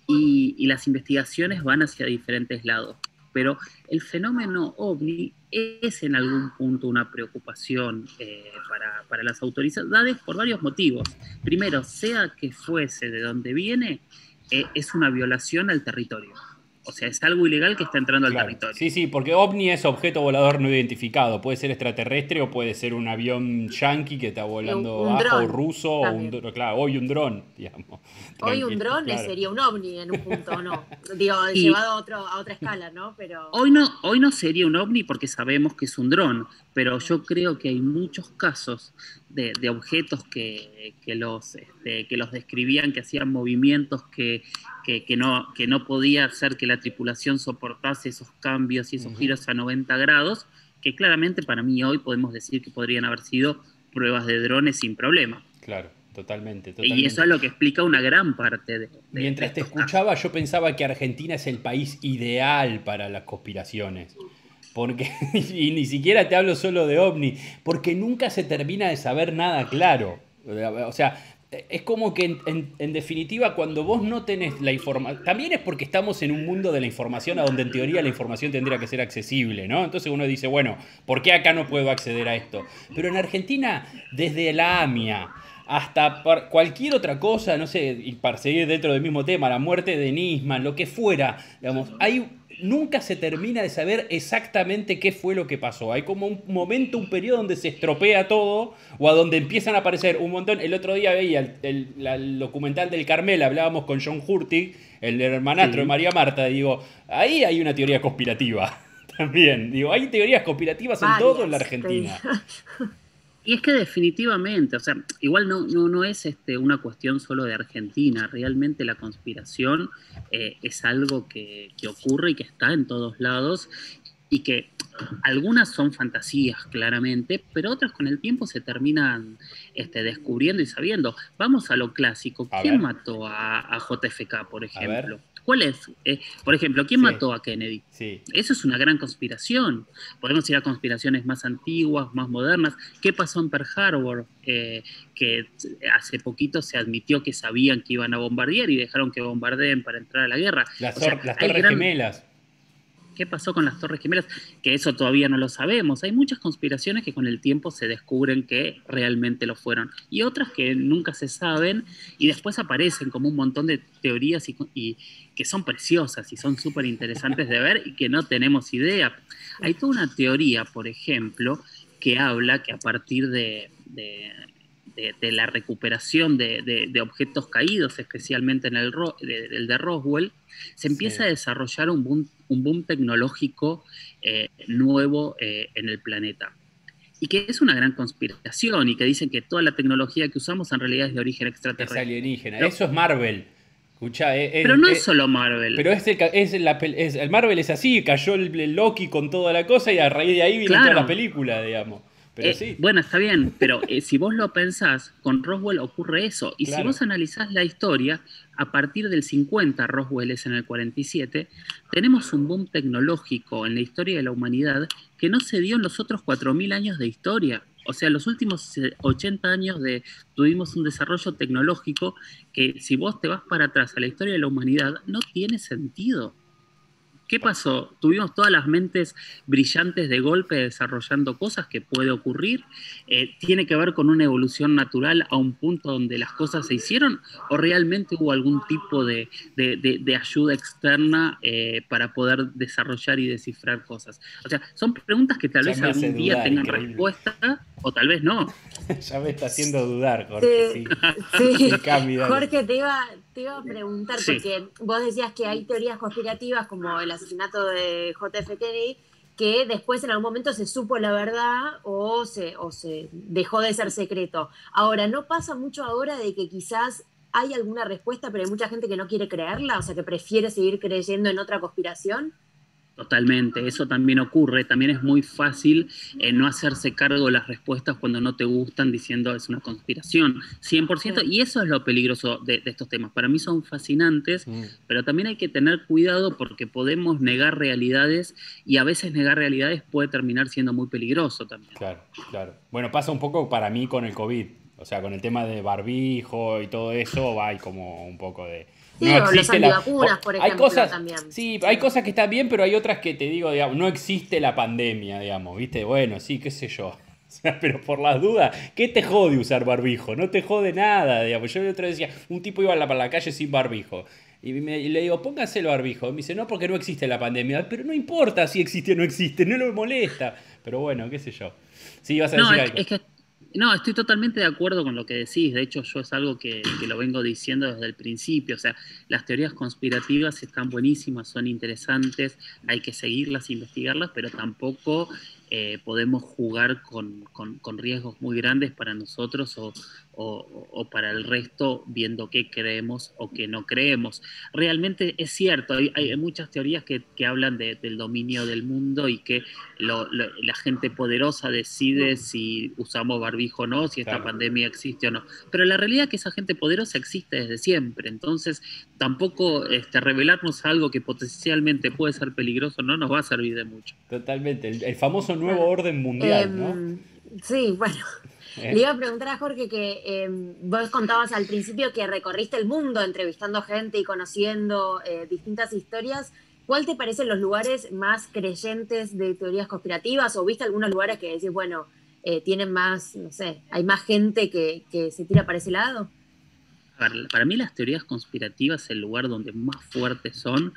y, y las investigaciones van hacia diferentes lados. Pero el fenómeno ovni es en algún punto una preocupación eh, para, para las autoridades por varios motivos. Primero, sea que fuese de donde viene, eh, es una violación al territorio. O sea, es algo ilegal que está entrando al Claro. territorio. Sí, sí, porque ovni es objeto volador no identificado. Puede ser extraterrestre o puede ser un avión yanqui que está volando Un bajo, dron, o ruso, o un también. dron. Claro, hoy un dron, digamos. Hoy un Tranquilo, dron claro. sería un ovni en un punto, ¿no? Digo, Y- llevado a, otro, a otra escala, ¿no? Pero Hoy no, hoy no sería un ovni porque sabemos que es un dron, pero yo creo que hay muchos casos de, de objetos que, que, los, este, que los describían, que hacían movimientos que, que, que, no, que no podía hacer que la tripulación soportase esos cambios y esos Ujú. giros a noventa grados, que claramente para mí hoy podemos decir que podrían haber sido pruebas de drones sin problema. Claro, totalmente, totalmente. Y eso es lo que explica una gran parte de, de Mientras de te estos casos. escuchaba, yo pensaba que Argentina es el país ideal para las conspiraciones. Porque, y ni siquiera te hablo solo de ovni, porque nunca se termina de saber nada claro. O sea, es como que en, en- en definitiva cuando vos no tenés la información, también es porque estamos en un mundo de la información a donde en teoría la información tendría que ser accesible, ¿no? Entonces uno dice, bueno, ¿por qué acá no puedo acceder a esto? Pero en Argentina, desde la AMIA hasta par- cualquier otra cosa, no sé, y para seguir dentro del mismo tema, la muerte de Nisman, lo que fuera, digamos, hay, nunca se termina de saber exactamente qué fue lo que pasó. Hay como un momento, un periodo donde se estropea todo o a donde empiezan a aparecer un montón. El otro día veía el, el- la- el documental del Carmel, hablábamos con John Hurtig, el hermanastro Sí. de María Marta, y digo, ahí hay una teoría conspirativa. También, digo, hay teorías conspirativas en Varias, todo en la Argentina. Y es que definitivamente, o sea, igual no, no, no es este, una cuestión solo de Argentina, realmente la conspiración eh, es algo que, que ocurre y que está en todos lados y que algunas son fantasías claramente, pero otras con el tiempo se terminan este, descubriendo y sabiendo. Vamos a lo clásico, A ¿quién ver. mató a, a J F K, por ejemplo? ver. ¿Cuál es? Eh, por ejemplo, ¿quién Sí. mató a Kennedy? Sí. Eso es una gran conspiración. Podemos ir a conspiraciones más antiguas, más modernas. ¿Qué pasó en Pearl Harbor? Eh, que hace poquito se admitió que sabían que iban a bombardear y dejaron que bombardeen para entrar a la guerra. Las, O sea, las hay Torres gran- Gemelas. ¿Qué pasó con las Torres Gemelas? Que eso todavía no lo sabemos. Hay muchas conspiraciones que con el tiempo se descubren que realmente lo fueron. Y otras que nunca se saben y después aparecen como un montón de teorías y, y que son preciosas y son súper interesantes de ver y que no tenemos idea. Hay toda una teoría, por ejemplo, que habla que a partir de, de, de, de la recuperación de, de, de objetos caídos, especialmente en el, Ro, de, el de Roswell, se empieza Sí. a desarrollar un boom, un boom tecnológico eh, nuevo eh, en el planeta. Y que es una gran conspiración y que dicen que toda la tecnología que usamos en realidad es de origen Es extraterrestre. alienígena. Pero, Eso es Marvel. Escuchá, es, pero no es, es solo Marvel. Pero es el, es la, es, el Marvel es así, cayó el, el Loki con toda la cosa y a raíz de ahí viene Claro. toda la película, digamos. Pero Eh, sí. Bueno, está bien, pero eh, si vos lo pensás, con Roswell ocurre eso. Y Claro. si vos analizás la historia, a partir del cincuenta, Roswell es en el cuarenta y siete, tenemos un boom tecnológico en la historia de la humanidad que no se dio en los otros cuatro mil años de historia. O sea, los últimos ochenta años de, tuvimos un desarrollo tecnológico que si vos te vas para atrás a la historia de la humanidad, no tiene sentido. ¿Qué pasó? Tuvimos todas las mentes brillantes de golpe desarrollando cosas que puede ocurrir. Eh, ¿Tiene que ver con una evolución natural a un punto donde las cosas se hicieron? ¿O realmente hubo algún tipo de, de, de, de ayuda externa eh, para poder desarrollar y descifrar cosas? O sea, son preguntas que tal Ya vez me hace algún día dudar, tengan increíble. respuesta o tal vez no. Ya me está haciendo dudar, Jorge. Sí. Sí, sí. Sí, Cami, dale. Jorge, te iba, te iba a preguntar, Sí. porque vos decías que hay teorías conspirativas como el asesinato de J F Kennedy, que después en algún momento se supo la verdad o se, o se dejó de ser secreto. Ahora, ¿no pasa mucho ahora de que quizás hay alguna respuesta, pero hay mucha gente que no quiere creerla, o sea, que prefiere seguir creyendo en otra conspiración? Totalmente, eso también ocurre. También es muy fácil eh, no hacerse cargo de las respuestas cuando no te gustan diciendo es una conspiración, cien por ciento. Y eso es lo peligroso de, de estos temas. Para mí son fascinantes, Mm. pero también hay que tener cuidado porque podemos negar realidades y a veces negar realidades puede terminar siendo muy peligroso también. Claro, claro. Bueno, pasa un poco para mí con el COVID. O sea, con el tema de barbijo y todo eso, va hay como un poco de... Sí, o los antivacunas, por hay ejemplo, cosas, también. Sí, hay cosas que están bien, pero hay otras que te digo, digamos, no existe la pandemia, digamos, ¿viste? Bueno, sí, qué sé yo. O sea, pero por las dudas, ¿qué te jode usar barbijo? No te jode nada, digamos. Yo el otro día decía, un tipo iba a la, para la calle sin barbijo. Y, me, y le digo, pónganse el barbijo. Y me dice, no, porque no existe la pandemia. Pero no importa si existe o no existe, no le molesta. Pero bueno, qué sé yo. Sí, vas a No, decir es, algo. es que no, estoy totalmente de acuerdo con lo que decís. De hecho, yo es algo que, que lo vengo diciendo desde el principio. O sea, las teorías conspirativas están buenísimas, son interesantes, hay que seguirlas, investigarlas, pero tampoco eh, podemos jugar con, con, con riesgos muy grandes para nosotros o, o, o para el resto, viendo qué creemos o qué no creemos. Realmente es cierto, hay, hay muchas teorías que, que hablan de, del dominio del mundo y que lo, lo, la gente poderosa decide si usamos barbijo o no, si esta Claro. pandemia existe o no. Pero la realidad es que esa gente poderosa existe desde siempre. Entonces, tampoco este, revelarnos algo que potencialmente puede ser peligroso no nos va a servir de mucho. Totalmente. El, el famoso nuevo orden mundial, Eh, ¿no? Sí, bueno. Eh. Le iba a preguntar a Jorge que eh, vos contabas al principio que recorriste el mundo entrevistando gente y conociendo eh, distintas historias. ¿Cuál te parecen los lugares más creyentes de teorías conspirativas? ¿O viste algunos lugares que decís, bueno, eh, tienen más, no sé, hay más gente que, que se tira para ese lado? Para, para mí las teorías conspirativas es el lugar donde más fuertes son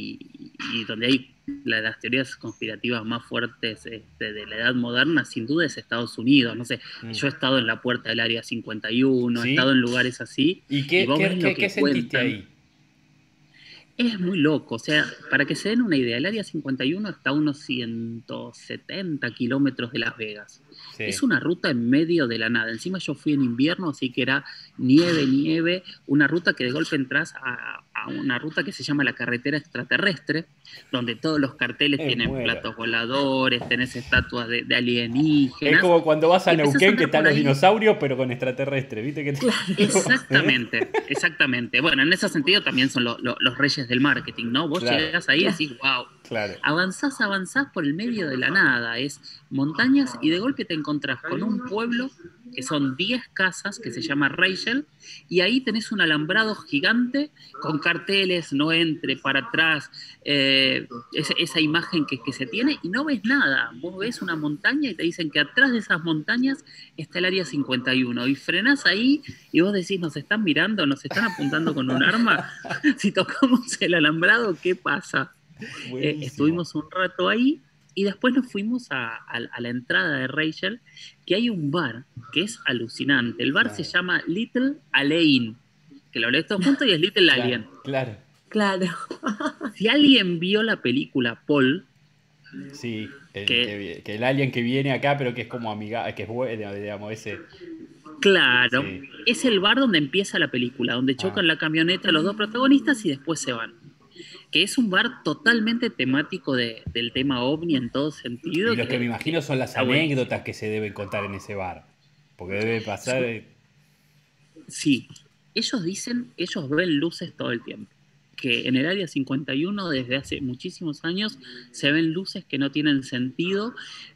y, y donde hay la, las teorías conspirativas más fuertes este, de la edad moderna, sin duda es Estados Unidos. No sé, Mm. yo he estado en la puerta del Área cincuenta y uno, ¿Sí? he estado en lugares así. ¿Y qué, y vos qué, ves qué, lo que qué sentiste cuentan. ahí? Es muy loco, o sea, para que se den una idea, el Área cincuenta y uno está a unos ciento setenta kilómetros de Las Vegas. Sí. Es una ruta en medio de la nada. Encima yo fui en invierno, así que era nieve, nieve, una ruta que de golpe entras a, a una ruta que se llama la carretera extraterrestre, donde todos los carteles Me tienen muero. platos voladores, tenés estatuas de, de alienígenas. Es como cuando vas a Y empezás a Neuquén que andar están por los ahí. dinosaurios, pero con extraterrestres, ¿viste? Que Exactamente, exactamente. Bueno, en ese sentido también son lo- lo- los reyes del marketing, ¿no? Vos Claro. llegás ahí y decís, wow, Claro. avanzás, avanzás por el medio de la nada, es montañas y de golpe te encontrás con un pueblo que son diez casas que se llama Rachel y ahí tenés un alambrado gigante con carteles, no entre, para atrás, eh, esa, esa imagen que, que se tiene y no ves nada, vos ves una montaña y te dicen que atrás de esas montañas está el área cincuenta y uno y frenás ahí y vos decís, nos están mirando, nos están apuntando con un arma, si tocamos el alambrado, ¿qué pasa? Eh, Buenísimo. estuvimos un rato ahí y después nos fuimos a, a- a la entrada de Rachel, que hay un bar que es alucinante. El bar Claro. se llama Little Alien, que lo lees todo junto y es Little Alien. Claro, Claro. Si alguien vio la película Paul, claro. Sí, el, Que- que, vi- que el alien que viene acá, pero que es como amiga, que es bueno, digamos, ese. claro, Sí. es el bar donde empieza la película, donde chocan Ah. la camioneta los dos protagonistas y después se van. Que es un bar totalmente temático de- del tema ovni en todo sentido. Y lo que me imagino son las está bueno. anécdotas que se deben contar en ese bar. Porque debe pasar. eh, Sí, ellos dicen que ellos ven luces todo el tiempo. Que en el área cincuenta y uno desde hace muchísimos años se ven luces que no tienen sentido.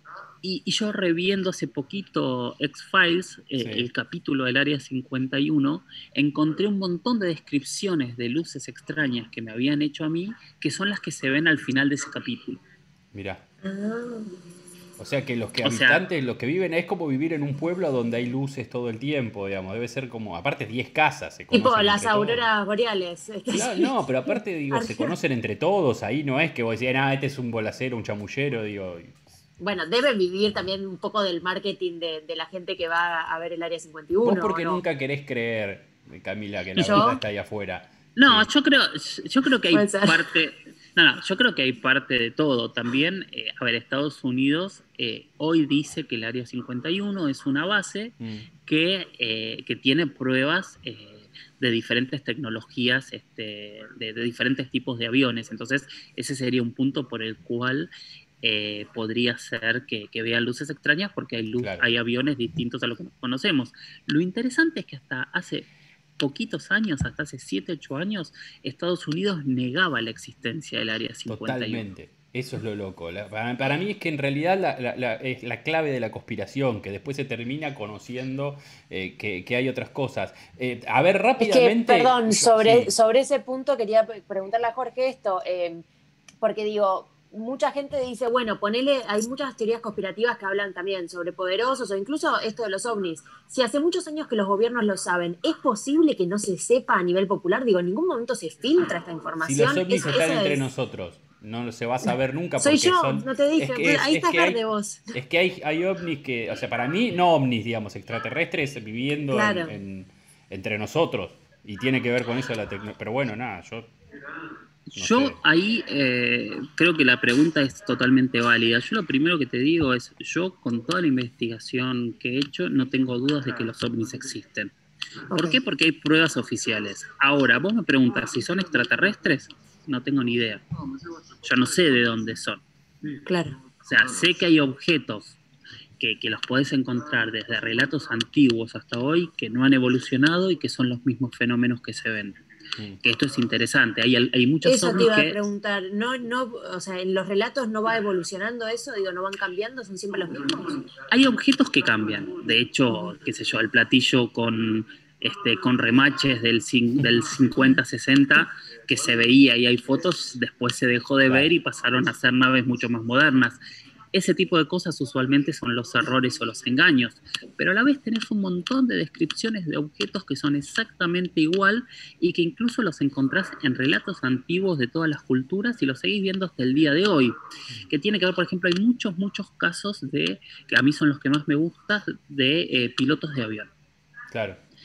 Y, y yo reviendo hace poquito X-Files, eh, Sí. el capítulo del área cincuenta y uno, encontré un montón de descripciones de luces extrañas que me habían hecho a mí, que son las que se ven al final de ese capítulo. Mirá. Ah. O sea que los que O sea- habitantes, los que viven, es como vivir en un pueblo donde hay luces todo el tiempo, digamos. Debe ser como. Aparte, diez casas. Se Tipo conocen las entre todos. auroras boreales. Claro, no, pero aparte, digo, se conocen entre todos. Ahí no es que vos decís, ah, este es un bolacero, un chamullero, digo. Bueno, deben vivir también un poco del marketing de, de la gente que va a ver el área cincuenta y uno. Vos porque ¿o no? nunca querés creer, Camila, que la ¿Yo? verdad está ahí afuera. No, Sí. yo creo, yo creo que hay Puede ser. parte, no, no, yo creo que hay parte de todo. También, eh, a ver, Estados Unidos eh, hoy dice que el área cincuenta y uno es una base Mm. que, eh, que tiene pruebas eh, de diferentes tecnologías, este, de, de diferentes tipos de aviones. Entonces, ese sería un punto por el cual eh, podría ser que, que vean luces extrañas porque hay, luz, Claro. hay aviones distintos a lo que conocemos. Lo interesante es que hasta hace poquitos años, hasta hace siete, ocho años, Estados Unidos negaba la existencia del área cincuenta y uno. Totalmente. Eso es lo loco. La- para, para mí es que en realidad la, la- la- es la clave de la conspiración, que después se termina conociendo eh, que, que hay otras cosas. Eh, a ver, Es que, rápidamente. perdón, sobre, Sí. sobre ese punto quería pre- preguntarle a Jorge esto, eh, porque digo, mucha gente dice, bueno, ponele, hay muchas teorías conspirativas que hablan también sobre poderosos o incluso esto de los ovnis. Si hace muchos años que los gobiernos lo saben, ¿es posible que no se sepa a nivel popular? Digo, en ningún momento se filtra esta Si información. los ovnis Es- están esa entre es- nosotros, no se va a saber nunca. Soy porque yo, son- no te dije, es que es- ahí es estás que hay- verde vos. Es que hay, hay ovnis que, o sea, para mí, no ovnis, digamos, extraterrestres viviendo en- Claro. en- entre nosotros. Y tiene que ver con eso de la tecnología. Pero bueno, nada, yo. No Yo sé. ahí eh, creo que la pregunta es totalmente válida. Yo lo primero que te digo es, yo con toda la investigación que he hecho, no tengo dudas de que los ovnis existen. ¿Por Ok. qué? Porque hay pruebas oficiales. Ahora, vos me preguntas si son extraterrestres, no tengo ni idea. Yo no sé de dónde son. Claro. O sea, sé que hay objetos que, que los podés encontrar desde relatos antiguos hasta hoy que no han evolucionado y que son los mismos fenómenos que se ven. Mm. Que esto es interesante. Hay, hay muchos Eso te ovnis iba a que... preguntar, no, no, o sea, en los relatos no va evolucionando eso, digo, no van cambiando, son siempre los mismos. Hay objetos que cambian. De hecho, qué sé yo, el platillo con, este, con remaches del, cin- del cincuenta sesenta que se veía y hay fotos, después se dejó de Claro. ver y pasaron a ser naves mucho más modernas. Ese tipo de cosas usualmente son los errores o los engaños, pero a la vez tenés un montón de descripciones de objetos que son exactamente igual y que incluso los encontrás en relatos antiguos de todas las culturas y los seguís viendo hasta el día de hoy. Que tiene que ver, por ejemplo, hay muchos, muchos casos de, que a mí son los que más me gustan, de eh, pilotos de avión. Claro. Claro.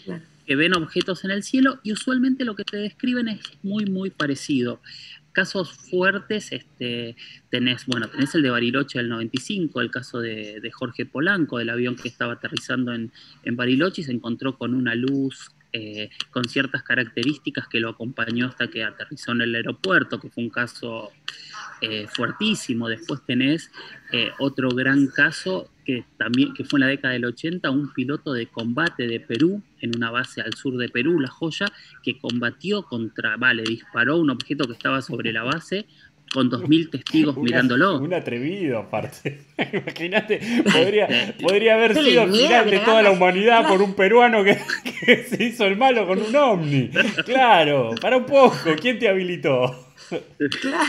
que ven objetos en el cielo y usualmente lo que te describen es muy, muy parecido. Casos fuertes, este, tenés, bueno, tenés el de Bariloche del noventa y cinco, el caso de, de Jorge Polanco, del avión que estaba aterrizando en, en Bariloche y se encontró con una luz eh, con ciertas características que lo acompañó hasta que aterrizó en el aeropuerto, que fue un caso eh, fuertísimo. Después tenés eh, otro gran caso que también que fue en la década del ochenta, un piloto de combate de Perú, en una base al sur de Perú, La Joya, que combatió contra, vale, disparó un objeto que estaba sobre la base con dos mil testigos una, mirándolo. Un atrevido, aparte. Imagínate, podría, podría haber Sí, sido el miedo final que de te toda la agarras. humanidad Claro. por un peruano que, que se hizo el malo con un ovni. Claro, para un poco, ¿quién te habilitó? Claro.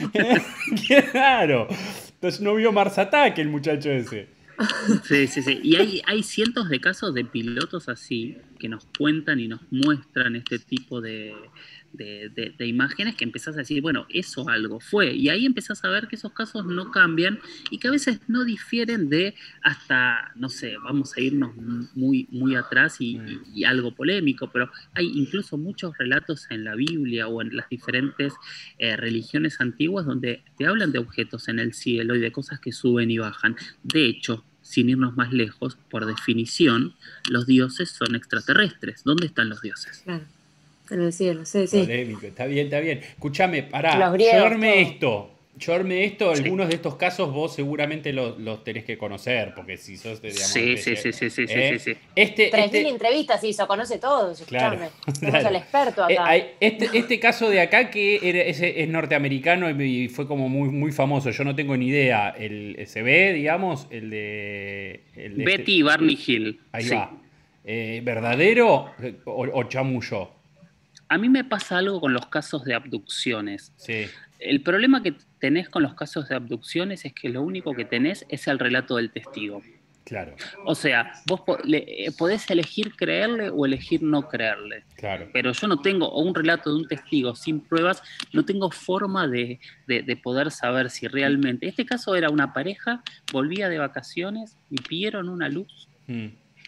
Claro. Entonces no vio Mars Attack el muchacho ese. Sí, sí, sí. Y hay, hay cientos de casos de pilotos así que nos cuentan y nos muestran este tipo de, de, de, de imágenes que empezás a decir, bueno, eso algo fue. Y ahí empezás a ver que esos casos no cambian y que a veces no difieren de hasta, no sé, vamos a irnos muy, muy atrás y, y, y algo polémico, pero hay incluso muchos relatos en la Biblia o en las diferentes eh, religiones antiguas donde te hablan de objetos en el cielo y de cosas que suben y bajan. De hecho, sin irnos más lejos, por definición, los dioses son extraterrestres. ¿Dónde están los dioses? Claro. En el cielo, sí, sí. Polémico, está bien, está bien. Escúchame, pará, Los griegos, yo armé todo. esto. Yo armé esto, Sí. algunos de estos casos vos seguramente los, los tenés que conocer, porque si sos de, digamos, Sí, de- sí, sí, sí, sí, sí, ¿eh? sí, sí. Este, Tres mil este, entrevistas hizo, conoce todos, claro, escuchame. Tenemos claro. al experto Eh, acá. hay- este, este caso de acá que era- es, es norteamericano y, y fue como muy, muy famoso, yo no tengo ni idea. El, se ve, digamos, el de... el de Betty este- y Barney Hill. ahí Sí. va. Eh, ¿verdadero o, o chamullo? A mí me pasa algo con los casos de abducciones. Sí, El problema que tenés con los casos de abducciones es que lo único que tenés es el relato del testigo. claro, O sea, vos po- le- eh, podés elegir creerle o elegir no creerle. claro. Pero yo no tengo, o un relato de un testigo sin pruebas, no tengo forma de, de- de poder saber si realmente... Este caso era una pareja, volvía de vacaciones y vieron una luz. Mm.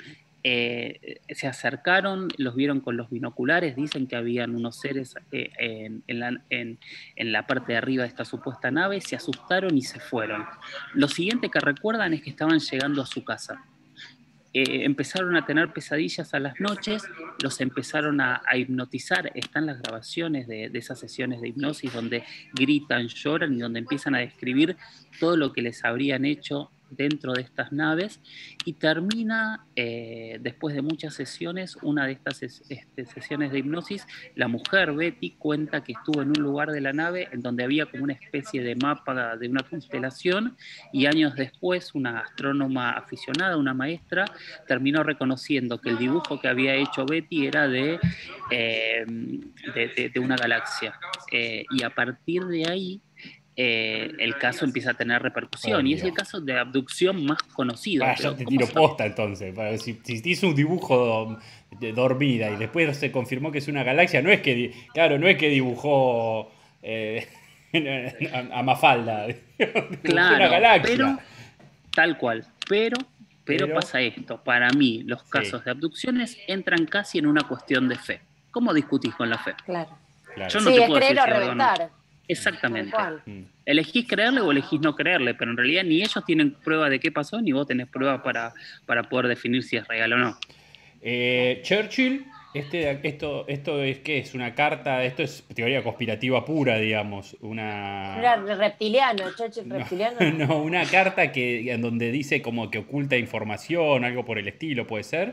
Eh, se acercaron, los vieron con los binoculares, dicen que habían unos seres eh, en, en la, en, en la parte de arriba de esta supuesta nave, se asustaron y se fueron. Lo siguiente que recuerdan es que estaban llegando a su casa. Eh, empezaron a tener pesadillas a las noches, los empezaron a, a hipnotizar. Están las grabaciones de, de esas sesiones de hipnosis donde gritan, lloran y donde empiezan a describir todo lo que les habrían hecho dentro de estas naves, y termina, eh, después de muchas sesiones, una de estas ses- este, sesiones de hipnosis, la mujer, Betty, cuenta que estuvo en un lugar de la nave en donde había como una especie de mapa de una constelación, y años después una astrónoma aficionada, una maestra, terminó reconociendo que el dibujo que había hecho Betty era de, eh, de, de- de una galaxia. Eh, y a partir de ahí, eh, el caso empieza a tener repercusión, Obvio. y es el caso de abducción más conocido. Ah, Pero ya te ¿cómo tiro se- posta entonces. Para ver si, si te hizo un dibujo de dormida y después se confirmó que es una galaxia, no es que, di- claro, no es que dibujó eh, a, a Mafalda, dibujó una Claro, galaxia. pero tal cual, pero, pero, Pero- pasa esto. Para mí, los Sí. casos de abducciones entran casi en una cuestión de fe. ¿Cómo discutís con la fe? Claro. Claro. Yo no Sí, te es puedo creer decir o si algo no. reventar. Exactamente. Tal cual. Mm. Elegís creerle o elegís no creerle, pero en realidad ni ellos tienen prueba de qué pasó, ni vos tenés prueba para, para poder definir si es real o no. Eh, Churchill, este, esto, esto es ¿qué es? Una carta, esto es teoría conspirativa pura, digamos. Una. Era reptiliano, Churchill No, reptiliano. no, una carta que, en donde dice como que oculta información, algo por el estilo, ¿puede ser?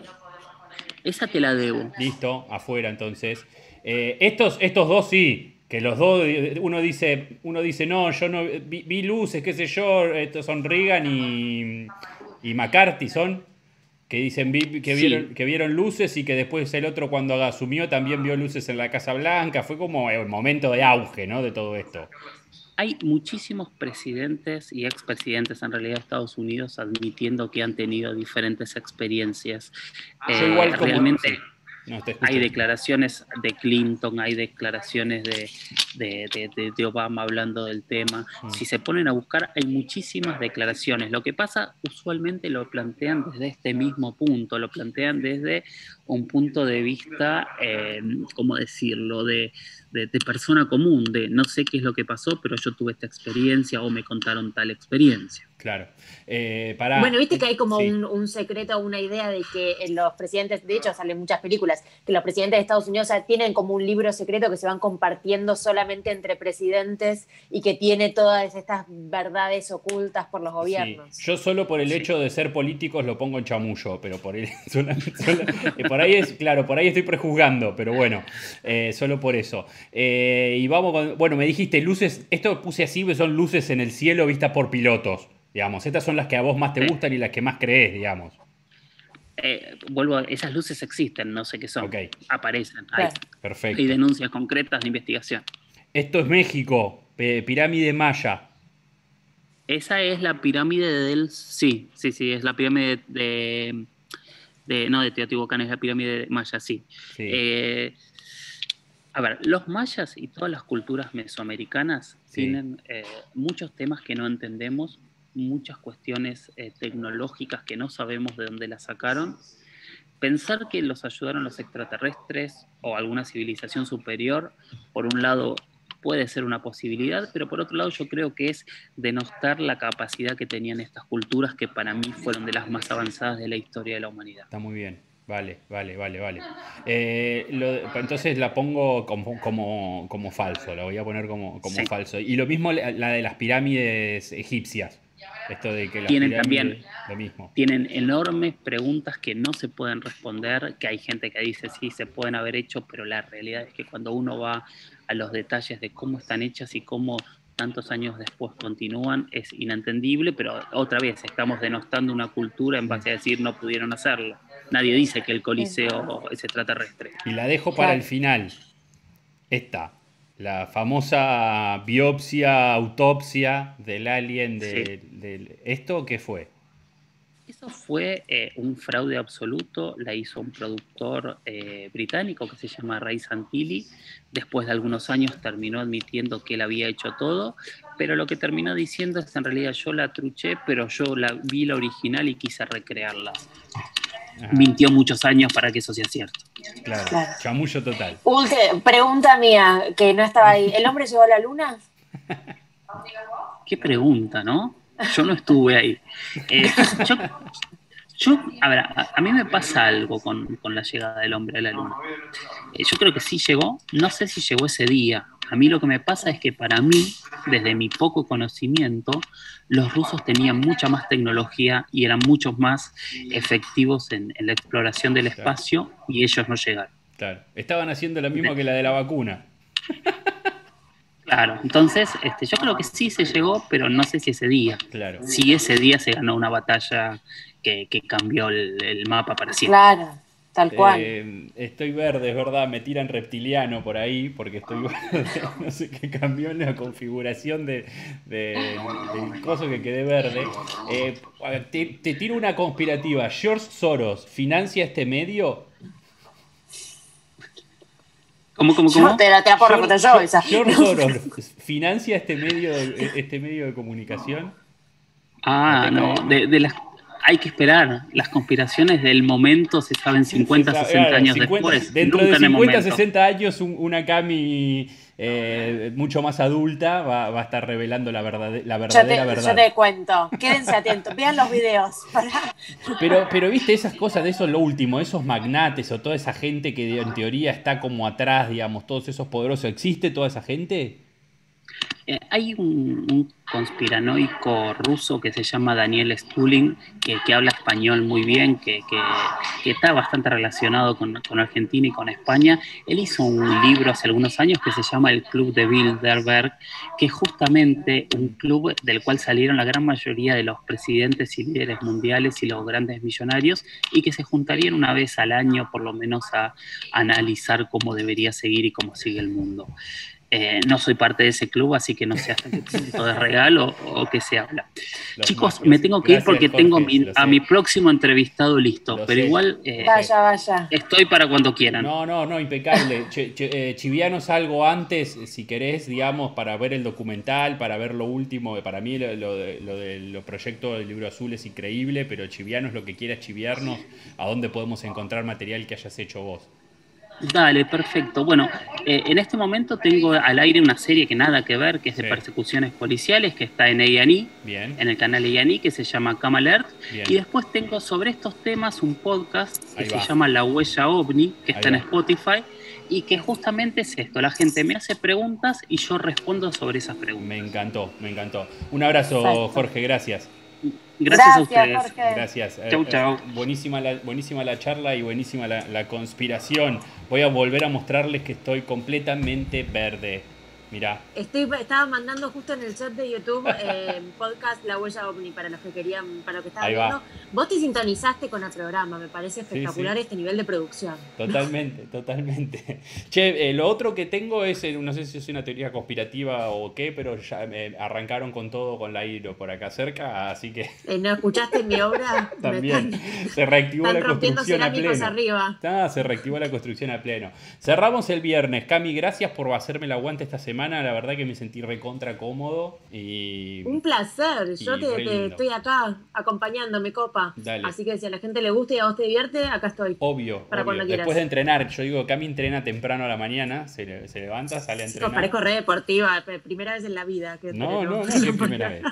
Esa te la debo. Listo, afuera entonces. Eh, estos, estos dos sí, que los dos, uno dice, uno dice, no, yo no vi, vi luces, qué sé yo, estos son Reagan y, y McCarthy, son, que dicen vi- que, Sí. vieron, que vieron luces y que después el otro cuando asumió también vio luces en la Casa Blanca. Fue como el momento de auge, ¿no? De todo esto. Hay muchísimos presidentes y expresidentes en realidad de Estados Unidos admitiendo que han tenido diferentes experiencias. Yo Eh, igual como- realmente, sí. No te Hay escucho. declaraciones de Clinton, hay declaraciones de, de, de- de- de Obama hablando del tema. Mm. Si se ponen a buscar, hay muchísimas declaraciones. Lo que pasa, usualmente lo plantean desde este mismo punto, lo plantean desde un punto de vista, eh, ¿cómo decirlo?, de, de- de persona común, de no sé qué es lo que pasó, pero yo tuve esta experiencia o me contaron tal experiencia. Claro. Eh, pará. Bueno, viste que hay como Sí. un, un secreto, una idea de que los presidentes, de hecho salen muchas películas, que los presidentes de Estados Unidos ya tienen como un libro secreto que se van compartiendo solamente entre presidentes y que tiene todas estas verdades ocultas por los Sí. gobiernos. Yo solo por el Sí. hecho de ser políticos lo pongo en chamullo, pero por, el- sola- sola- eh, por ahí es, claro, por ahí estoy prejuzgando, pero bueno, eh, solo por eso. Eh, y vamos con, bueno, me dijiste luces, esto puse así, que son luces en el cielo vistas por pilotos, digamos. Estas son las que a vos más te Sí. gustan y las que más crees, digamos. Eh, vuelvo, a- esas luces existen, no sé qué son, Ok. aparecen, hay, Claro. Perfecto. hay denuncias concretas de investigación. Esto es México, eh, pirámide maya. Esa es la pirámide del... Sí, sí, sí, es la pirámide de... de- no, de Teotihuacán, es la pirámide de maya, sí. Sí. Eh, a ver, los mayas y todas las culturas mesoamericanas Sí. tienen eh, muchos temas que no entendemos, muchas cuestiones eh, tecnológicas que no sabemos de dónde las sacaron. Pensar que los ayudaron los extraterrestres o alguna civilización superior, por un lado puede ser una posibilidad, pero por otro lado yo creo que es denostar la capacidad que tenían estas culturas que para mí fueron de las más avanzadas de la historia de la humanidad. Está muy bien. Vale, vale, vale, vale. Eh, lo- entonces la pongo como, como, como falso, la voy a poner como, como Sí. falso. Y lo mismo la la de las pirámides egipcias. Esto de que las Tienen pirámides, también- lo mismo. Tienen enormes preguntas que no se pueden responder, que hay gente que dice sí, se pueden haber hecho, pero la realidad es que cuando uno va a los detalles de cómo están hechas y cómo tantos años después continúan, es inentendible, pero otra vez estamos denostando una cultura en base a decir no pudieron hacerlo. Nadie dice que el Coliseo es extraterrestre. Y la dejo para Claro. el final. Esta, la famosa biopsia, autopsia del alien. De, del- ¿Esto qué fue? Eso fue eh, un fraude absoluto, la hizo un productor eh, británico que se llama Ray Santilli. Después de algunos años terminó admitiendo que él había hecho todo, pero lo que terminó diciendo es en realidad yo la truché, pero yo la vi la original y quise recrearla. Ajá, Mintió muchos años para que eso sea cierto. claro, Claro. chamullo total. Ulte- pregunta mía, que no estaba ahí. ¿El hombre llegó a la luna? Qué pregunta, ¿no? Yo no estuve ahí. Eh, yo, yo- a ver, a, a mí me pasa algo con, con la llegada del hombre a la luna. Eh, yo creo que sí llegó, no sé si llegó ese día. A mí lo que me pasa es que para mí, desde mi poco conocimiento, los rusos tenían mucha más tecnología y eran muchos más efectivos en, en la exploración del espacio y ellos no llegaron. Claro. Estaban haciendo lo mismo que la de la vacuna. Claro, entonces este, yo creo que sí se llegó, pero no sé si ese día. Claro. Si ese día se ganó una batalla que, que cambió el, el mapa para siempre. Claro, tal cual. Eh, estoy verde, es verdad, me tiran reptiliano por ahí porque estoy verde. No sé qué cambió en la configuración de, de- del coso que quedé verde. Eh, a ver, te, te tiro una conspirativa. George Soros financia este medio. ¿Cómo, cómo, Yo cómo? te la, te la puedo George, responder yo, esa. George Soros financia este medio, de- este medio de comunicación. Ah, no, de, de las, hay que esperar. Las conspiraciones del momento se saben cincuenta, Se sabe, sesenta claro, años cincuenta después. Dentro nunca de en el cincuenta, momento. sesenta años, un- una Cami eh, mucho más adulta va, va a estar revelando la, verdad, la Yo verdadera te, verdad. yo te cuento. Quédense atentos. Vean los videos. Pará. Pero, pero viste esas cosas, de eso es lo último, esos magnates o toda esa gente que en teoría está como atrás, digamos, todos esos poderosos. ¿Existe toda esa gente? Eh, hay un, un conspiranoico ruso que se llama Daniel Stulin, que, que habla español muy bien, que, que- que está bastante relacionado con, con Argentina y con España. Él hizo un libro hace algunos años que se llama El Club de Bilderberg, que es justamente un club del cual salieron la gran mayoría de los presidentes y líderes mundiales y los grandes millonarios, y que se juntarían una vez al año por lo menos a analizar cómo debería seguir y cómo sigue el mundo. Eh, no soy parte de ese club, así que no sé hasta qué punto es real o, o qué se habla. Los Chicos, magios. me tengo que Gracias, ir porque Jorge, tengo mi, lo a sé. mi próximo entrevistado listo, Lo pero sé. igual eh, Vaya, vaya. estoy para cuando quieran. No, no, no, impecable. Che- che- eh, chivianos algo antes, eh, si querés, digamos, para ver el documental, para ver lo último. Para mí lo, lo de- lo del lo proyecto del Libro Azul es increíble, pero chivianos lo que quieras chiviarnos, ¿a dónde podemos encontrar material que hayas hecho vos? Dale, perfecto. Bueno, eh, en este momento tengo al aire una serie que nada que ver, que es de Sí. persecuciones policiales, que está en A and E, Bien, en el canal A and E, que se llama Cam Alert. Bien. Y después tengo sobre estos temas un podcast que Ahí se va. llama La Huella OVNI, que Ahí está en va. Spotify, y que justamente es esto, la gente me hace preguntas y yo respondo sobre esas preguntas. me encantó, me encantó. Un abrazo, Exacto. Jorge, gracias. Gracias, a Gracias, ustedes. Jorge. Gracias. Eh, Chau, eh, chau. buenísima, la, buenísima la charla y buenísima la, la conspiración. Voy a volver a mostrarles que estoy completamente verde. Mirá. Estoy, estaba mandando justo en el chat de YouTube eh, podcast La Huella OVNI para los que querían, para los que estaban Ahí va. viendo. Vos te sintonizaste con el programa, me parece espectacular sí. este nivel de producción. Totalmente, totalmente. Che, eh, lo otro que tengo es, eh, no sé si es una teoría conspirativa o qué, pero ya me arrancaron con todo con la hilo por acá cerca, así que Eh, ¿No escuchaste mi obra? Me también están, se reactivó están la rompiendo construcción a cerámicos pleno. arriba. Ah, se reactivó la construcción a pleno. Cerramos el viernes. Cami, gracias por hacerme el aguante esta semana. La verdad que me sentí recontra cómodo y... Un placer, yo Y te, re te lindo. estoy acá acompañándome, copa. Dale. Así que si a la gente le gusta y a vos te divierte, acá estoy. Obvio, Para obvio. cuando quieras. Después de entrenar, yo digo, Cami entrena temprano a la mañana, se, le- se levanta, sale a Chicos, entrenar. parezco re deportiva, pe- primera vez en la vida. Que No, entreno. no, no, es primera vez.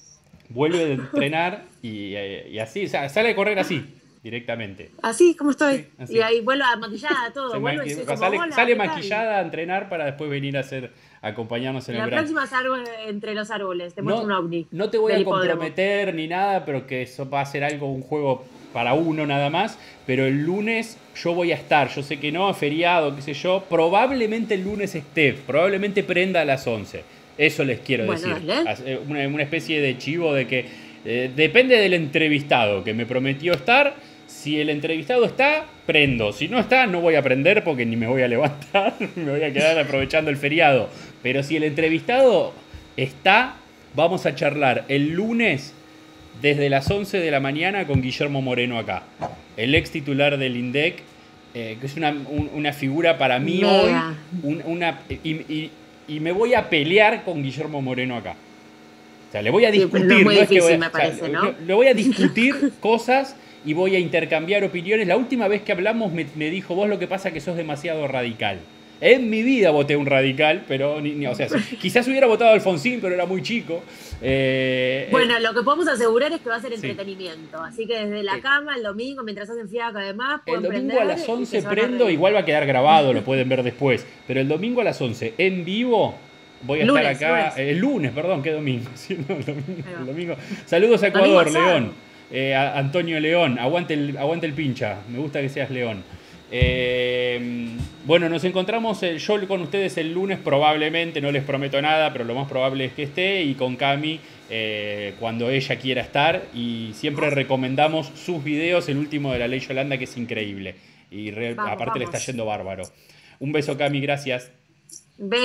Vuelve de entrenar y, eh, y así, o sea, sale a correr así, directamente. Así, ¿cómo estoy? Sí, así. Y ahí vuelvo a maquillada, todo. Se Vuelvo y maqui- soy como, sale "Hola, sale ¿qué tal?". maquillada a entrenar para después venir a hacer, a acompañarnos en La el verano. próxima salgo entre los árboles, te muestro un ovni. No te voy a del hipódromo. comprometer ni nada, pero que eso va a ser algo, un juego para uno nada más. Pero el lunes yo voy a estar, yo sé que no, feriado, qué sé yo. Probablemente el lunes esté, probablemente prenda a las once. Eso les quiero Bueno, decir. dale. Hace- Una, una especie de chivo de que eh, depende del entrevistado que me prometió estar. Si el entrevistado está, prendo. Si no está, no voy a prender porque ni me voy a levantar. Me voy a quedar aprovechando el feriado. Pero si el entrevistado está, vamos a charlar el lunes desde las once de la mañana con Guillermo Moreno acá. El ex titular del INDEC, eh, que es una, un- una figura para mí Mega. hoy. un- una, y, y- y me voy a pelear con Guillermo Moreno acá. O sea, le voy a Sí, pero discutir. no es muy no es que difícil, voy a- me o sea, parece, ¿no? le- Le voy a discutir cosas y voy a intercambiar opiniones. La última vez que hablamos me, me dijo, vos lo que pasa es que sos demasiado radical. En mi vida voté un radical, pero ni, ni- o sea, quizás hubiera votado a Alfonsín, pero era muy chico. Eh, Bueno, lo que podemos asegurar es que va a ser Sí. entretenimiento. Así que desde la Sí. cama, el domingo, mientras hacen fiaca además, el pueden domingo prender a las y que once se van a prendo, reír. igual va a quedar grabado, lo pueden ver después. Pero el domingo a las once, en vivo, voy a Lunes, estar acá. lunes. eh, El lunes, perdón, ¿qué domingo? Sí, no, el domingo, Ahí va. el domingo. Saludos a Domingo Ecuador, asado. León. Eh, a- Antonio León, aguante el, aguante el pincha. Me gusta que seas León. Eh, bueno, nos encontramos eh, yo con ustedes el lunes, probablemente, no les prometo nada, pero lo más probable es que esté, y con Cami eh, cuando ella quiera estar. Y siempre recomendamos sus videos, el último de la Ley Yolanda, que es increíble. Y re- Vamos, aparte le está vamos. yendo bárbaro. Un beso, Cami, gracias. Ve-